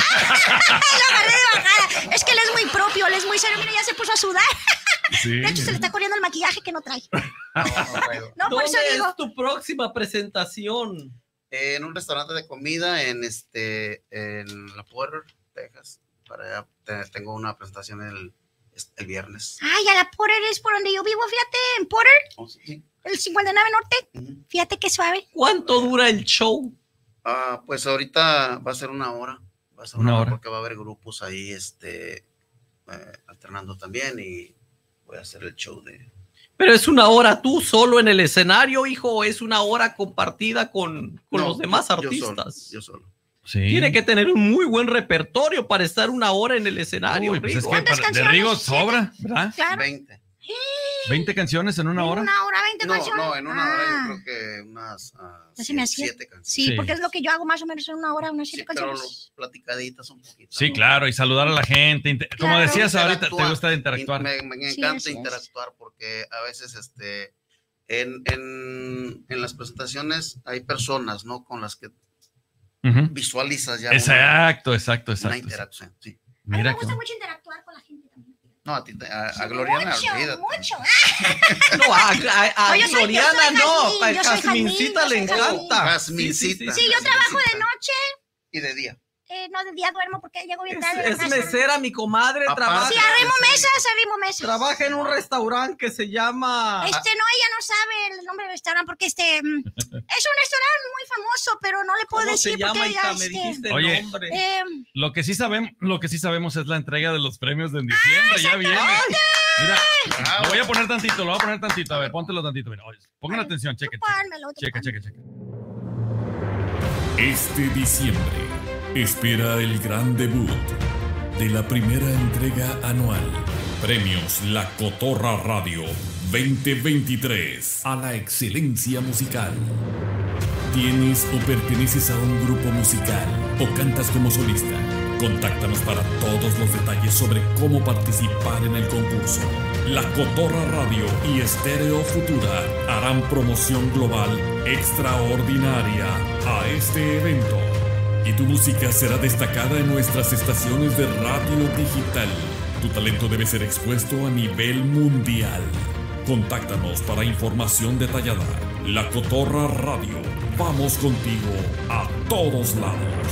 de bajada. Es que él es muy propio, él es muy serio. Mira, ya se puso a sudar. Sí. De hecho, se le está corriendo el maquillaje que no trae. No, no traigo. No, por eso ¿Dónde digo. es tu próxima presentación? Eh, en un restaurante de comida en este en La Porter, Texas. Para allá te, tengo una presentación el, el viernes. Ay, a la Porter es por donde yo vivo, fíjate, en Porter. Oh, sí. El cincuenta y nueve Norte. Uh-huh. Fíjate qué suave. ¿Cuánto dura el show? Ah, pues ahorita va a ser una hora. Va a ser una, una hora, hora porque va a haber grupos ahí este, eh, alternando también y voy a hacer el show de... ¿Pero es una hora tú solo en el escenario, hijo, o es una hora compartida con, con No, los demás yo artistas? Solo, yo solo. Sí. Tiene que tener un muy buen repertorio para estar una hora en el escenario. Uy, pues Rigo. es que para, de Rigo sobra, ¿verdad? Claro. veinte. veinte canciones en una hora. Una hora, veinte No, canciones. no, en una ah. hora yo creo que unas uh, Ya se me hacía. siete canciones. Sí, Sí. porque es lo que yo hago más o menos en una hora, unas siete Sí, pero canciones. lo- platicaditas un poquito. Sí, ¿no? claro, y saludar a la gente. Inter- Como Claro. decías ahorita, te Interactuar. gusta interactuar. Me, me Sí, encanta así es. interactuar porque a veces este, en, en, en las presentaciones hay personas, ¿no? Con las que Ujú. visualizas ya una, Exacto, exacto, una exacto. interacción. Sí. A mí me Mira gusta que... mucho interactuar con la gente también. No, a, ti, te- a, a Gloriana, mucho, olvídate. mucho. No, a, a, a No, yo soy- yo Gloriana soy no, Jazmín, a yo soy Jazmincita Jazmín, le yo soy encanta. Jazmincita. Sí, yo trabajo de noche, Y de día. eh, no, de día duermo porque llego bien Es, tarde. a la es casa. mesera, mi comadre, Aparte- trabaja. Sí, arrimo mesas, arrimo mesas. Trabaja en un restaurante que se llama... Este, no, ella no sabe el nombre del restaurante porque este mm, es un restaurante muy famoso, pero no le puedo ¿Cómo decir se llama, porque hija? ella, Me este, dijiste el Oye. nombre. eh, Lo que sí sabemos, lo que sí sabemos es la entrega de los premios de en diciembre. Ya viene. Mira, lo voy a poner tantito, lo voy a poner tantito. A ver, póntelo tantito. Mira, oye, pongan atención, cheque. pónmelo, tú Checa, pónmelo. checa, checa. Este diciembre espera el gran debut de la primera entrega anual. Premios La Cotorra Radio veinte veintitrés a la excelencia musical. ¿Tienes o perteneces a un grupo musical o cantas como solista? Contáctanos para todos los detalles sobre cómo participar en el concurso. La Cotorra Radio y Estéreo Futura harán promoción global extraordinaria a este evento. Y tu música será destacada en nuestras estaciones de radio digital. Tu talento debe ser expuesto a nivel mundial. Contáctanos para información detallada. La Cotorra Radio. Vamos contigo a todos lados.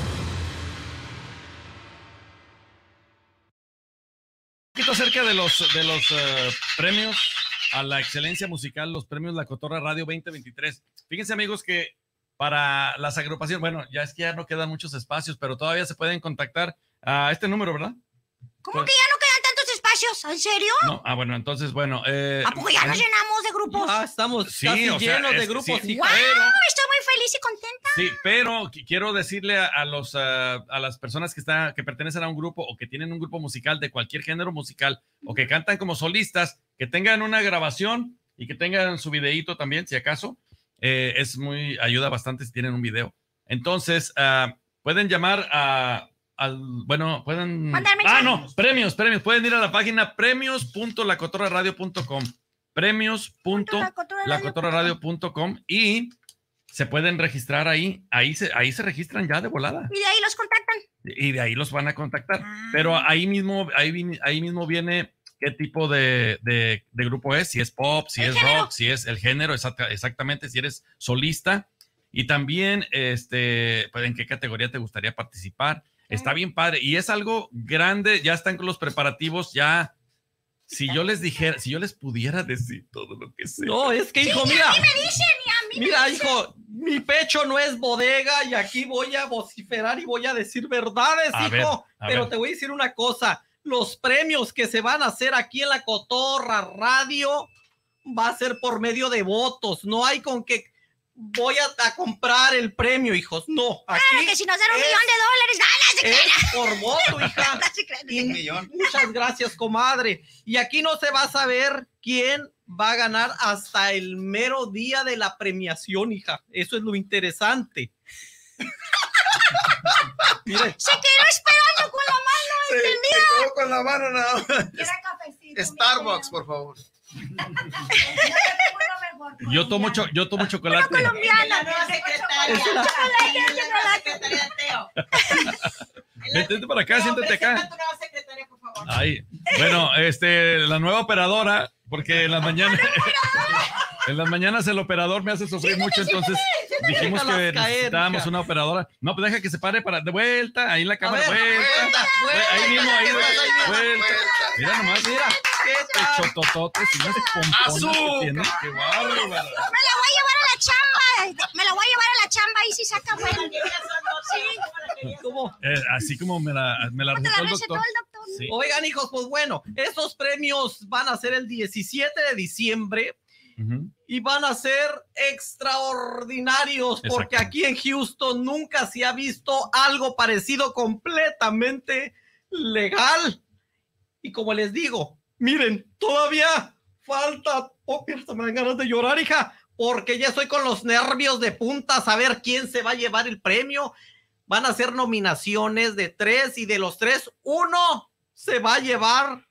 Un poquito acerca de los, de los uh, premios a la excelencia musical, los premios La Cotorra Radio veinte veintitrés. Fíjense, amigos, que para las agrupaciones. Bueno, ya es que ya no quedan muchos espacios, pero todavía se pueden contactar a este número, ¿verdad? ¿Cómo que ya no quedan tantos espacios? ¿En serio? No, ah, bueno, entonces, bueno. Eh, ¿A poco ya nos llenamos de grupos? Ah, estamos Sí, casi o sea, llenos de es- grupos. sí, hija. ¡Wow! pero- Estoy muy feliz y contenta. Sí, pero qu- quiero decirle a, a los, ah, a las personas que, están, que pertenecen a un grupo o que tienen un grupo musical de cualquier género musical o que cantan como solistas, que tengan una grabación y que tengan su videíto también, si acaso. Eh, es muy, ayuda bastante si tienen un video. Entonces, ah, pueden llamar a, al, bueno, pueden... Mandar Ah, mensajes. no, premios, premios. Pueden ir a la página premios punto la cotorra radio punto com premios punto la cotorra radio punto com y se pueden registrar ahí. Ahí se, ahí se registran ya de volada. Y de ahí los contactan. Y de ahí los van a contactar. Ah. Pero ahí mismo, ahí, vi- ahí mismo viene qué tipo de, de- de grupo es, si es pop, si El es género. rock, si es el género, exacta- exactamente, si eres solista. Y también, este, pues, en qué categoría te gustaría participar. Está bien padre. Y es algo grande, ya están con los preparativos, ya. Si yo les dijera, si yo les pudiera decir todo lo que sé. No, es que, hijo, Sí, mira. a mí me dicen y a mí Mira, me dicen. hijo, mi pecho no es bodega y aquí voy a vociferar y voy a decir verdades, A ver, hijo. a Pero ver. te voy a decir una cosa. Los premios que se van a hacer aquí en la Cotorra Radio va a ser por medio de votos. No hay con que voy a, a comprar el premio, hijos. No, aquí Claro que si nos dan un es- millón de dólares, ¡ah, no se crean! es por voto, hija. No se crean, no se Y crean. muchas gracias, comadre. Y aquí no se va a saber quién va a ganar hasta el mero día de la premiación, hija. Eso es lo interesante. Mire, Se quedó esperando con la mano Se extendida. quedó con la mano nada más. Quiero cafecito, Starbucks, por favor. Yo tomo, cho- yo tomo chocolate. colombiana. Vente, vente para acá, siéntate acá. Ay, bueno, este, la nueva operadora, porque en las mañanas, en las mañanas el operador me hace sufrir mucho, entonces dijimos que Déjalas caer, necesitábamos hija. una operadora. No, pues deja que se pare para de vuelta, ahí en la A cámara, ver, vuelta, vuelta, vuelta, ahí mismo, ahí, vuelta, vuelta. Mira nomás, mira, ¿qué tal? chotototes y unas pomponas que tiene, qué bárbaro. Me la voy a llevar a la chamba. Me la voy a llevar a la chamba y si saca bueno. Sí. ¿Cómo? Eh, así como me la, me la ¿Te recetó la el recetó doctor. el doctor? Sí. Oigan, hijos, pues bueno, estos premios van a ser el diecisiete de diciembre Ujú. y van a ser extraordinarios porque Exacto. aquí en Houston nunca se ha visto algo parecido completamente legal. Y como les digo, miren, todavía falta, oh, hasta me dan ganas de llorar, hija, porque ya estoy con los nervios de punta a saber quién se va a llevar el premio. Van a ser nominaciones de tres y de los tres, uno se va a llevar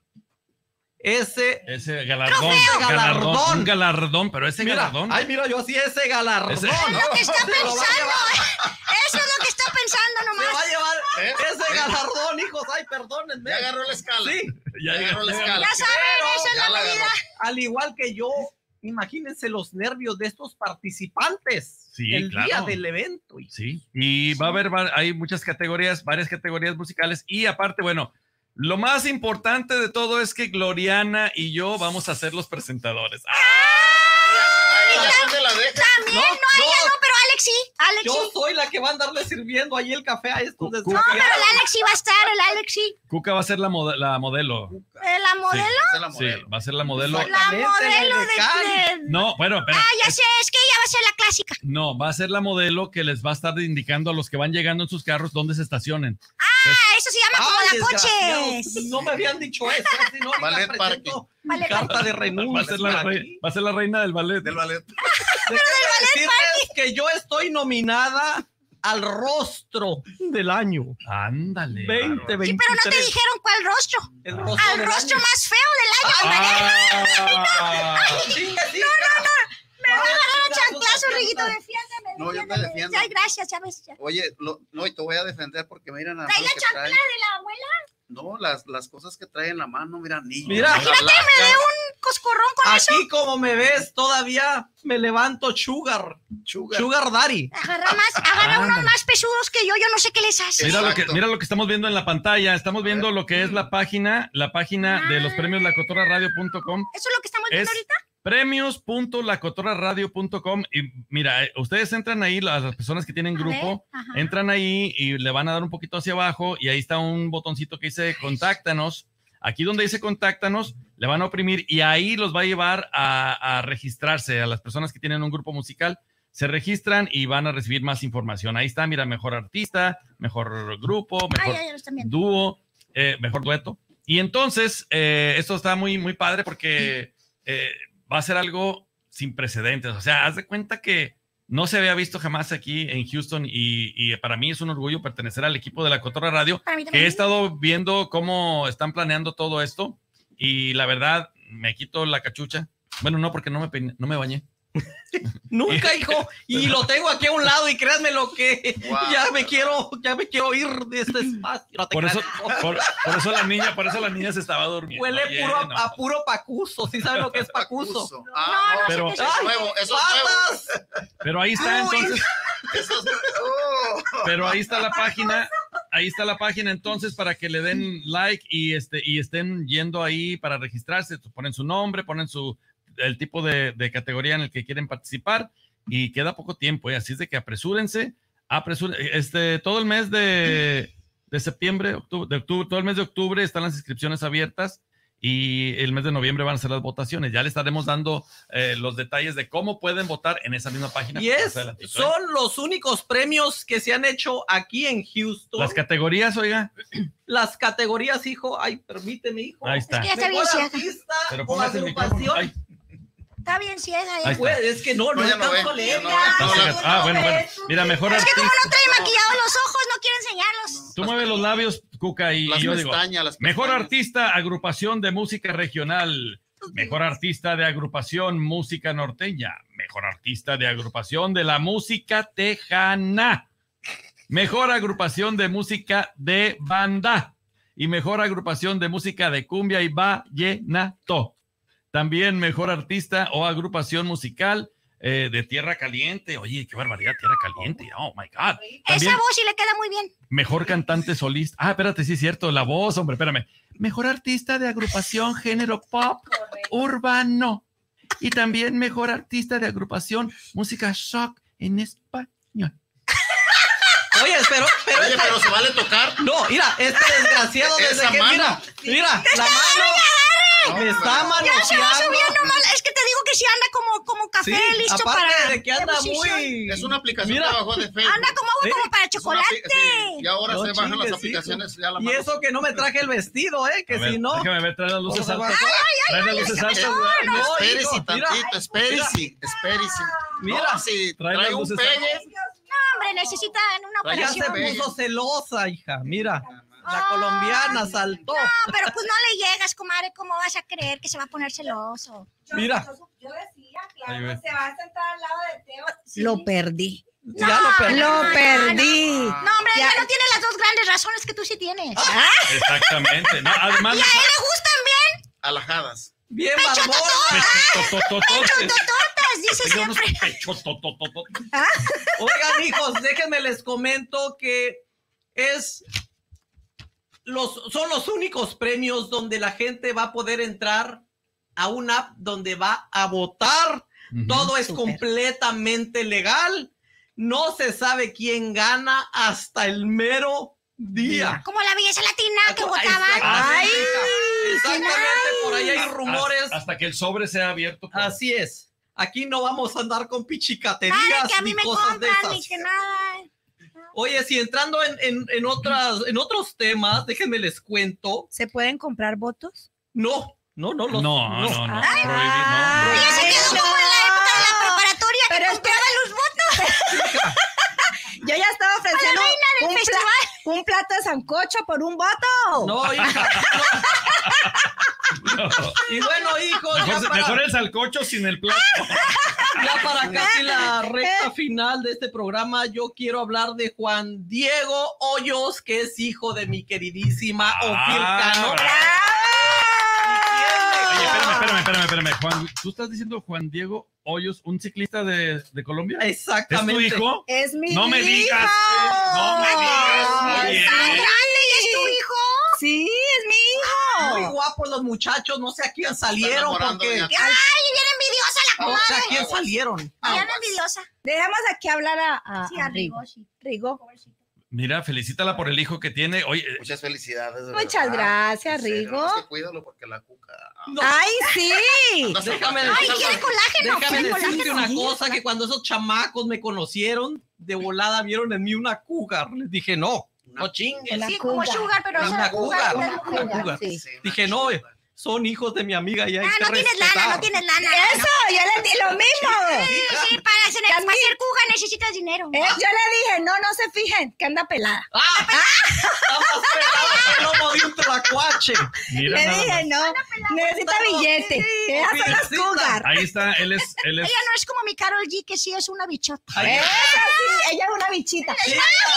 ese Ese galardón, Trofeo. galardón, Galardón. un galardón, pero ese Mira, galardón. ay, mira, yo así ese galardón. Ese- Es lo que está Se lo va a pensando. llevar. Eso es lo que está pensando Se va nomás. a llevar ¿Eh? ese galardón, hijos. Ay, perdónenme. Ya agarró la escala. Sí, Ya Ya llega- agarró la escala. Ya saben, Pero esa es ya la la medida. agarró. al igual que yo, imagínense los nervios de estos participantes Sí, el día claro. del evento. Y Sí, y va a haber, va- hay muchas categorías, varias categorías musicales y aparte, bueno, lo más importante de todo es que Gloriana y yo vamos a ser los presentadores. ¡Ah! Ahí ya dónde la deja. También, no, No, ella no. no, pero Alex sí. Alex yo sí. soy la que va a andarle sirviendo ahí el café a estos Cu- cu- No, pero desgraciados. el Alex sí va a estar, el Alex sí. Cuca va a ser la, mode- la modelo. Eh, ¿La modelo? Esa es la Sí, modelo. va a ser la modelo. Exacto. La Exactamente, modelo el de... decán. de- No, bueno, pero Ah, ya sé, es que ella va a ser la clásica. no, va a ser la modelo que les va a estar indicando a los que van llegando en sus carros dónde se estacionen. Ah, eso se llama Ay, como la desgraciados, coches. no me habían dicho eso. Si no, ahorita Ballet presento Ballet carta de Va a renuncia. ser la, rei- va a ser la reina del ballet. Del ballet. Déjenme decirles que yo estoy nominada al rostro del año Ándale. veinte veintitrés. Sí, pero no te dijeron cuál rostro. El rostro Al del rostro año. más feo del año. Ah, Chinga, chinga. Me va a agarrar a chanclazo, Riguito, defiéndeme. No, yo te defiéndeme. defiendo. Ay, gracias, ya ves. Ya. Oye, lo- no, y te voy a defender porque miren nada más ¿Trae lo la que chancla trae. de la abuela? No, las, las cosas que trae en la mano, mira, anillos. Mira, Imagínate, me dé un coscorrón con eso. Aquí como me ves, todavía me levanto sugar. Sugar. Sugar daddy. Agarra más, agarra unos Ándale. más pesudos que yo, yo no sé qué les hace. Mira lo, que, Exacto. mira lo que estamos viendo en la pantalla. Estamos viendo lo que es la página, la página de los premios la cotorra radio punto com. ¿Eso es lo que estamos viendo Es, ahorita? premios punto la cotorra radio punto com y mira, ustedes entran ahí, las, las personas que tienen grupo, entran ahí y le van a dar un poquito hacia abajo y ahí está un botoncito que dice contáctanos. Aquí donde dice contáctanos, le van a oprimir y ahí los va a llevar a, a registrarse a las personas que tienen un grupo musical. Se registran y van a recibir más información. Ahí está, mira, mejor artista, mejor grupo, mejor Ay, ay, dúo, eh, mejor dueto. Y entonces, eh, esto está muy, muy padre porque eh, va a ser algo sin precedentes. O sea, haz de cuenta que no se había visto jamás aquí en Houston y, y para mí es un orgullo pertenecer al equipo de La Cotorra Radio, que he estado viendo cómo están planeando todo esto y la verdad, me quito la cachucha. Bueno, no, porque no me, peiné, no me bañé. Nunca, hijo, y lo tengo aquí a un lado y créanme lo que wow. ya me quiero, ya me quiero ir de este espacio. No por, eso, por, por eso la niña, por eso la niña se estaba durmiendo. Huele ayer, puro no. a puro pacuso, ¿sí saben lo que es pacuso? pacuso. Ah, no, pero, no sé eso es nuevo, eso es nuevo. Pero ahí está entonces. Eso es, oh. Pero ahí está la página, ahí está la página entonces para que le den like y este y estén yendo ahí para registrarse, ponen su nombre, ponen su el tipo de, de categoría en el que quieren participar y queda poco tiempo, ¿eh? Así es de que apresúrense, apresúrense, este, todo el mes de, de septiembre, octubre, de octubre, todo el mes de octubre están las inscripciones abiertas y el mes de noviembre van a ser las votaciones. Ya le estaremos dando eh, los detalles de cómo pueden votar en esa misma página. Y es, son los únicos premios que se han hecho aquí en Houston. Las categorías, oiga. Las categorías, hijo. Ay, permíteme, hijo. Ahí está. Es que ya está bien artista Pero o agrupación. Está bien ciega. Ay, pues, es que no, no, no alcanzo a leer. Ah, bueno, bueno. Mira, mejor Es que artista. como no trae maquillados los ojos, no quiero enseñarlos. Tú mueves los labios, Cuca, y, las y yo digo, pestañas, mejor artista, agrupación de música regional. Mejor artista de agrupación, música norteña. Mejor artista de agrupación de la música tejana. Mejor agrupación de música de banda. Y mejor agrupación de música de cumbia y vallenato. También mejor artista o agrupación musical eh, de Tierra Caliente. Oye, qué barbaridad, Tierra Caliente. Oh, my God. También, esa voz sí le queda muy bien. Mejor cantante solista. Ah, espérate, sí es cierto, la voz, hombre, espérame. Mejor artista de agrupación género pop urbano. Y también mejor artista de agrupación música shock en español. Oye, pero, pero, Oye, pero se vale tocar. No, mira, este desgraciado desde Esa que mano. mira, mira, la mano. No, me está bueno. Ya se va manoseando. subiendo mal. Es que te digo que si anda como, como café Sí, listo aparte para. de que anda posición. muy. Es una aplicación Mira. que bajó de Facebook. Anda como agua ¿Eh? como para Es una chocolate. apli- sí, y ahora No se bajan chingues, las aplicaciones. Ya la Y mano. eso que no me traje el vestido, eh, que A ver, si no. déjame ver, trae las luces Vamos a altas. ver. Trae las luces altas. No, Espérese hijo, mira. tantito, espérese, espérese. Mira. No, si Trae trae las un luces pegue. No, hombre, necesitan una Ya se operación. puso celosa, hija. Mira, la Ay. colombiana saltó. No, pero pues no le llegas, comadre. ¿Cómo vas a creer que se va a poner celoso? Mira. Yo decía, Ahí claro, ve. se va a sentar al lado de Teo. Lo perdí. Ya lo perdí. Lo perdí. No, hombre, ella no tiene las dos grandes razones que tú sí tienes. Ah. Exactamente. No, además. ¿Y a él le gustan bien? Alajadas. Bien, Pecho barbona. Pechototototes. Totototas, dice Yo no sé, siempre. pechototototes. Oigan, hijos, déjenme les comento que es los son los únicos premios donde la gente va a poder entrar a una app donde va a votar. Ujú. Todo es Súper. completamente legal. No se sabe quién gana hasta el mero día. Como la belleza latina que Ah, votaban. exactamente, Ay, hija. Exactamente, por ahí hay rumores. Hasta, hasta que el sobre sea abierto. por- Así es. Aquí no vamos a andar con pichicaterías nada que a mí ni me cosas de compran, ni esas. que nada. Oye, si entrando en, en, en, otras, en otros temas, déjenme les cuento. ¿Se pueden comprar votos? No, no, no. Los, No, no, no. no, Ay, prohibir, no. Ella se Ay, quedó no. como en la época de la preparatoria que Pero compraba los votos. Yo ya estaba ofreciendo del un, festival. pla- un plato de sancocho por un voto. No, hija. no. Y bueno, hijos, ya Mejor, para, mejor el salcocho sin el plato. ya para casi la recta final de este programa, yo quiero hablar de Juan Diego Hoyos, que es hijo de mi queridísima Ofil Cano. bravo. ¿Y Oye, quién me- espérame, espérame, espérame, espérame. Juan, ¿tú estás diciendo Juan Diego Hoyos, un ciclista de, de Colombia? ¿Es tu Exactamente. hijo? Es mi No me hijo. digas. No me digas. Oye. ¿Tan grande y es tu hijo? Sí, es mi Muy hijo. guapos los muchachos, no sé a quién Ya se está salieron enamorando porque ya. Ay, bien No comadre. sé a quién salieron. Bien envidiosa. Dejemos aquí hablar a, a, Sí, a a Rigo. Rigo, sí. Rigo. Mira, felicítala por el hijo que tiene. Oye, Muchas felicidades. de Muchas verdad. gracias, En serio, Rigo. es que cuídalo porque la cuca. No. ¡Ay, sí! Déjame Ay, decirte, quiere colágeno. déjame quiere decirte colágeno. una cosa, que cuando esos chamacos me conocieron, de volada vieron en mí una cougar. Les dije, no, no chingues. Una Sí, como cougar. sugar, pero Una esa cougar, cougar. una cougar. cougar. Sí. Dije, no, son hijos de mi amiga y hay Ah, que no tienes respetar. lana, no tienes lana. Eso, yo le di lo mismo. Sí, sí, para, hacer- para ser cougar necesitas dinero. Eh, yo le dije, no, no se fijen, que anda pelada. ¡Ah! Está más pelado que el lomo de un tlacuache. mira Le nada dije, más. no, necesita billete. Esas son las necesita. cougar. Ahí está, él es, él es. Ella no es como mi Karol G, que sí es una bichota. Ay, Esa sí, ella es una bichita. sí,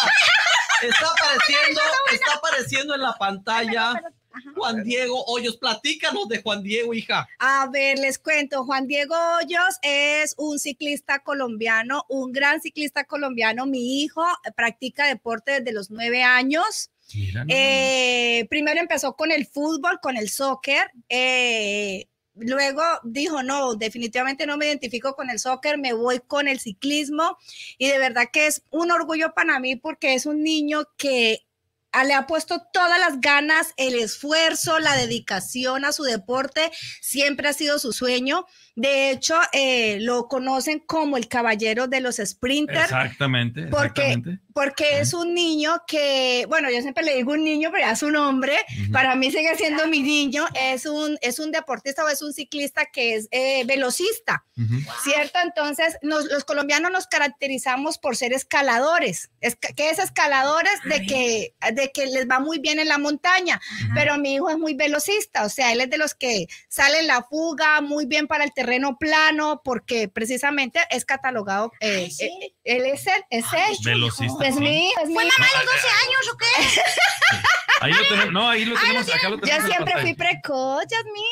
está apareciendo, está apareciendo en la pantalla Juan Diego Hoyos. Platícanos de Juan Diego, hija. A ver, les cuento, Juan Diego Hoyos es un ciclista colombiano, un gran ciclista colombiano. Mi hijo practica deporte desde los nueve años. Mira, no, Eh, primero empezó con el fútbol, con el soccer. Eh, luego dijo, no, definitivamente no me identifico con el soccer, me voy con el ciclismo. Y de verdad que es un orgullo para mí porque es un niño que a- le ha puesto todas las ganas, el esfuerzo, la dedicación a su deporte, siempre ha sido su sueño. De hecho, eh, lo conocen como el caballero de los sprinters. Exactamente, Porque, exactamente. porque es un niño que, bueno, yo siempre le digo un niño, pero ya es un hombre. Ujú. Para mí sigue siendo mi niño. Es un, es un deportista o es un ciclista que es eh, velocista, Ujú. ¿cierto? Entonces, nos- los colombianos nos caracterizamos por ser escaladores. Es, ¿qué es escaladores? De que, de que les va muy bien en la montaña. Pero mi hijo es muy velocista, o sea, él es de los que sale en la fuga, muy bien para el terreno plano, porque precisamente es catalogado, eh, Ay, sí. eh, él es él, es él. Velocista, Es sí. mi hijo, es mi ¿Fue hijo. mamá a los doce años o qué? Ahí lo tenemos, no, ahí lo Ahí tenemos, lo acá lo Yo tenemos en siempre pantalla. fui precoz,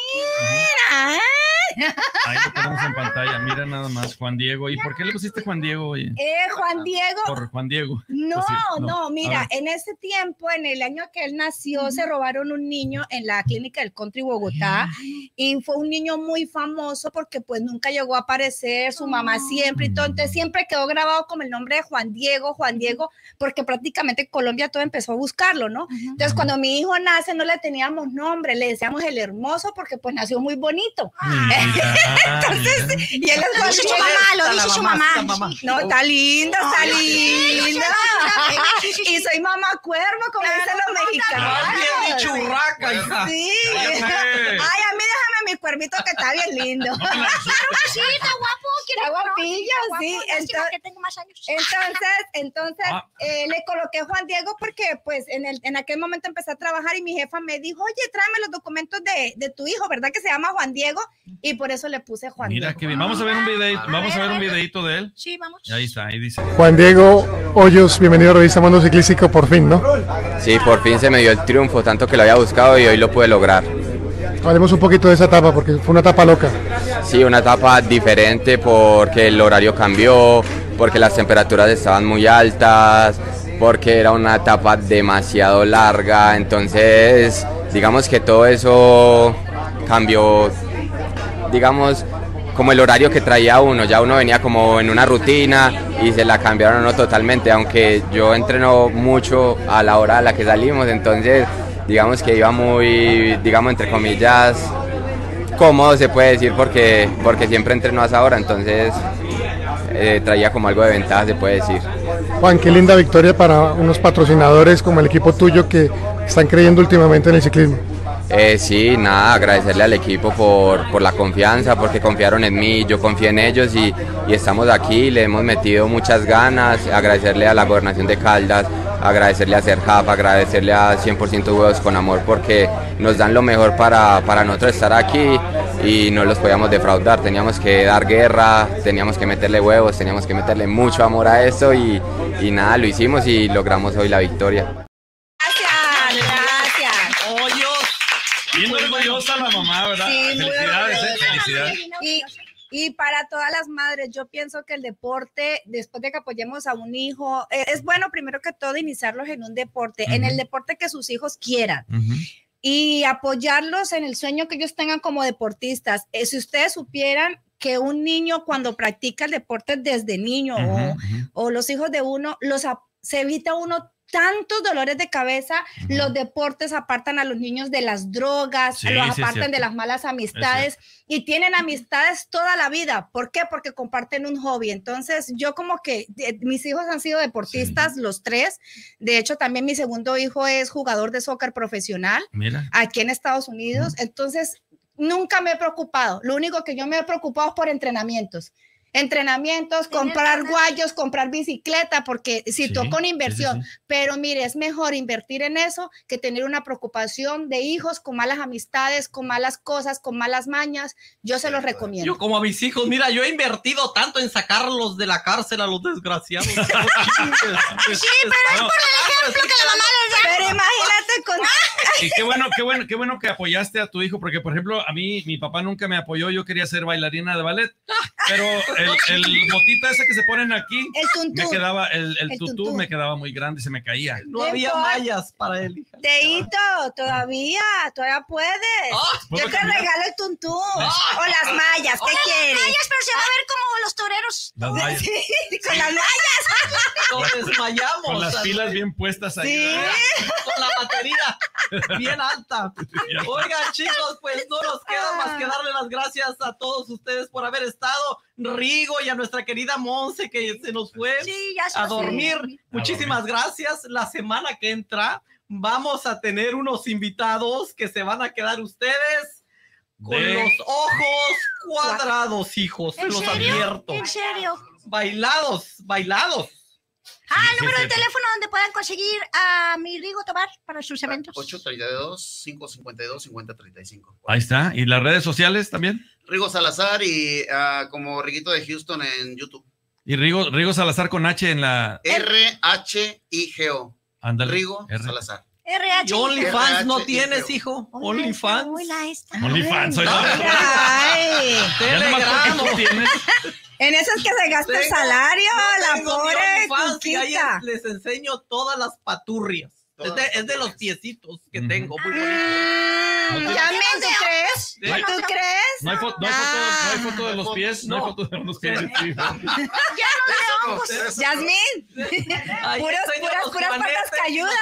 Yasmín. Ahí lo tenemos en pantalla, mira nada más, Juan Diego. ¿Y por qué le pusiste Juan Diego, oye? Eh, Juan Diego. Por Juan Diego. No, Pues sí, no, A mira, ver. en ese tiempo, en el año que él nació, se robaron un niño en la clínica del Country Bogotá y fue un niño muy famoso porque pues nunca llegó a aparecer, su mamá siempre y todo, entonces siempre quedó grabado como el nombre de Juan Diego, Juan Diego, porque prácticamente Colombia todo empezó a buscarlo, ¿no? Entonces cuando mi hijo nace no le teníamos nombre, le decíamos el hermoso porque pues nació muy bonito. Mira, Entonces, mira. y él es Lo dice su mamá, lo dice su mamá. La mamá. no, está linda, está linda. Sí, sí, sí. Y soy mamá cuervo, como dicen los mexicanos. Más bien dicho, urraca, hija. Sí. Cállate. Ay, a mí déjame mi cuervito que está bien lindo. No me la asustes. Sí, está guapo. quiero Está que no, guapillo, está guapo, sí, lástima entonces- que tengo más años. Entonces, entonces Ah. eh, le coloqué Juan Diego porque pues en, el, en aquel momento empecé a trabajar y mi jefa me dijo, oye, tráeme los documentos de, de tu hijo, ¿verdad que se llama Juan Diego? Y por eso le puse Juan Mira Diego. qué bien. Vamos a ver un videito, vamos a ver un videito de él. Sí, vamos. Y ahí está, ahí dice. Juan Diego Hoyos, bienvenido a Revista Mundo Ciclístico por fin, ¿no? Sí, por fin se me dio el triunfo, tanto que lo había buscado y hoy lo pude lograr. Hablemos un poquito de esa etapa porque fue una etapa loca. Sí, una etapa diferente porque el horario cambió, porque las temperaturas estaban muy altas, porque era una etapa demasiado larga, entonces digamos que todo eso cambió, digamos, como el horario que traía uno, ya uno venía como en una rutina y se la cambiaron a uno totalmente, aunque yo entreno mucho a la hora a la que salimos, entonces digamos que iba muy, digamos entre comillas, cómodo se puede decir porque, porque siempre entreno a esa hora, entonces eh, traía como algo de ventaja se puede decir. Juan, qué linda victoria para unos patrocinadores como el equipo tuyo que están creyendo últimamente en el ciclismo. Eh, sí, nada, agradecerle al equipo por, por la confianza, porque confiaron en mí, yo confié en ellos y, y estamos aquí, le hemos metido muchas ganas, agradecerle a la Gobernación de Caldas, agradecerle a Serjaf, agradecerle a cien por ciento Huevos con Amor porque nos dan lo mejor para, para nosotros estar aquí y no los podíamos defraudar, teníamos que dar guerra, teníamos que meterle huevos, teníamos que meterle mucho amor a eso y, y nada, lo hicimos y logramos hoy la victoria. Gracias, gracias. Hoyos. Bien orgullosa la mamá, ¿verdad? Sí, muy Felicidades, eh, orgullosa. felicidades. Y, y para todas las madres, yo pienso que el deporte, después de que apoyemos a un hijo, eh, es bueno primero que todo iniciarlos en un deporte, en el deporte que sus hijos quieran. Ujú. Y apoyarlos en el sueño que ellos tengan como deportistas. Eh, si ustedes supieran que un niño cuando practica el deporte desde niño uh-huh, o, uh-huh. o los hijos de uno, los, se evita uno tantos dolores de cabeza. Uh-huh. Los deportes apartan a los niños de las drogas, sí, los sí, apartan de las malas amistades y tienen amistades toda la vida. ¿Por qué? Porque comparten un hobby. Entonces yo como que de, mis hijos han sido deportistas, sí. los tres. De hecho también mi segundo hijo es jugador de soccer profesional. Mira. Aquí en Estados Unidos. Uh-huh. Entonces nunca me he preocupado. Lo único que yo me he preocupado es por entrenamientos. Entrenamientos, comprar guayos, comprar bicicleta, porque si sí, toca una inversión, sí, sí. pero mire, es mejor invertir en eso que tener una preocupación de hijos con malas amistades, con malas cosas, con malas mañas. Yo se los recomiendo. Yo como a mis hijos, mira, yo he invertido tanto en sacarlos de la cárcel a los desgraciados. Sí, pero es por el ejemplo que la mamá les da. Pero imagínate con... Y qué bueno, qué bueno, qué bueno que apoyaste a tu hijo, porque por ejemplo, a mí, mi papá nunca me apoyó, yo quería ser bailarina de ballet, pero el, el motita ese que se ponen aquí, el tuntú, me quedaba, el, el, el tutú, tutú me quedaba muy grande y se me caía. No había mallas para él, hija. Teito, todavía, todavía puedes. Oh, yo te cambiar? regalo el tuntú. Oh, o las mallas, ¿qué oh, quieres? Las mallas, pero se va a ver como los toreros. Las mallas. Sí, con las mallas. Nos desmayamos. Con las pilas bien puestas ahí. Sí. Con la batería bien alta. Oigan, chicos, pues no nos queda más que darle las gracias a todos ustedes por haber estado. Rigo y a nuestra querida Monse que se nos fue sí, ya se a dormir. Sí. Muchísimas a dormir. gracias. La semana que entra vamos a tener unos invitados que se van a quedar ustedes con de... los ojos cuadrados, hijos, ¿En los serio? abiertos. ¿En serio? Bailados, bailados. Ah, el número de teléfono donde puedan conseguir a mi Rigo Tobar para sus eventos. ocho treinta y dos, cinco cincuenta y dos, cincuenta treinta y cinco. Ahí está. ¿Y las redes sociales también? Rigo Salazar y uh, como Riguito de Houston en YouTube. Y Rigo, Rigo Salazar con H en la... R H I G O. Ándale. Rigo R. Salazar. R H. ¿Y OnlyFans no tienes, hijo? ¿OnlyFans? OnlyFans, soy Ay. Telegram no tienes. En esas que se gasta el salario, la pobre Cuquita. Les enseño todas las paturrias. Es de, es de los piecitos que mm. tengo, muy bonito. Mm, ¿Ya me ¿tú crees? ¿Sí? ¿Tú crees? No hay, fo no, hay foto, no hay foto de los pies, no, no hay foto de los pies. Sí. Ya no pues, Yasmín. Puras, puras, puras patas cayudas.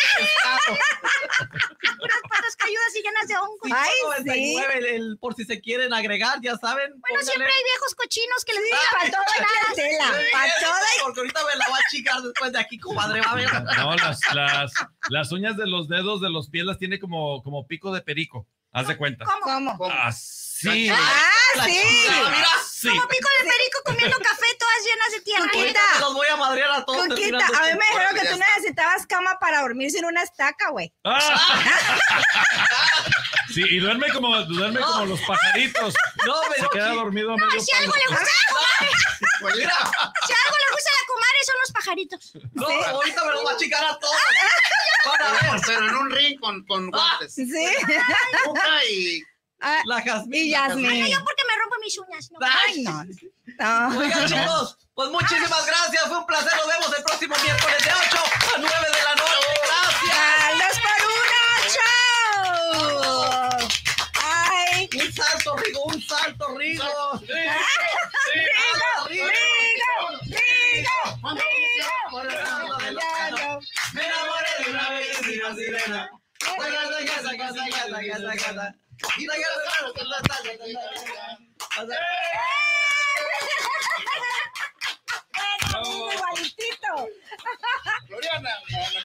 Puras patas cayudas y llenas de hongos. Ay, sí. El, el, por si se quieren agregar, ya saben. Bueno, póngale. Siempre hay viejos cochinos que les dicen ah, para todo y tela. Para todo y... Porque ahorita me la va a chicar después de aquí, comadre. Va a ver. No, las, las, las uñas de los dedos de los pies las tiene como, como pico de perico. Haz de cuenta. ¿Cómo? ¿Cómo? Así. Ah, sí. Mira, sí. Como pico de perico comiendo café, todas llenas de tierra. Cuquita, los voy a madrear a todos. Cuquita, a mí me dijeron que tú necesitabas cama para dormir sin una estaca, güey. Ah. Sí, y duerme como, duerme no. como los pajaritos. No, me Se queda dormido a no, medio si algo le gusta a la comadre. Si algo le gusta a la comadre son los pajaritos. No, ¿sí? Ahorita me los va a chicar a todos. Para ver, pero en un ring con, con guantes. Sí. Y... Ah, la Jazmín. Y Yasmín. Ay, yo porque me rompo mis uñas. No. Ay, no. no. Oigan, chicos, pues muchísimas gracias. Fue un placer. Nos vemos el próximo miércoles de ocho a nueve de la noche. Gracias. ¡Dos por una! ¡Chao! Ay. Un salto, Rigo. Un salto, Rigo. Sí. Rigo, Rigo, Rigo, Rigo. Me enamoré de una bellísima sirena. Casa, casa, casa, casa, casa. Y la casa, con la talla, igualitito. Gloriana.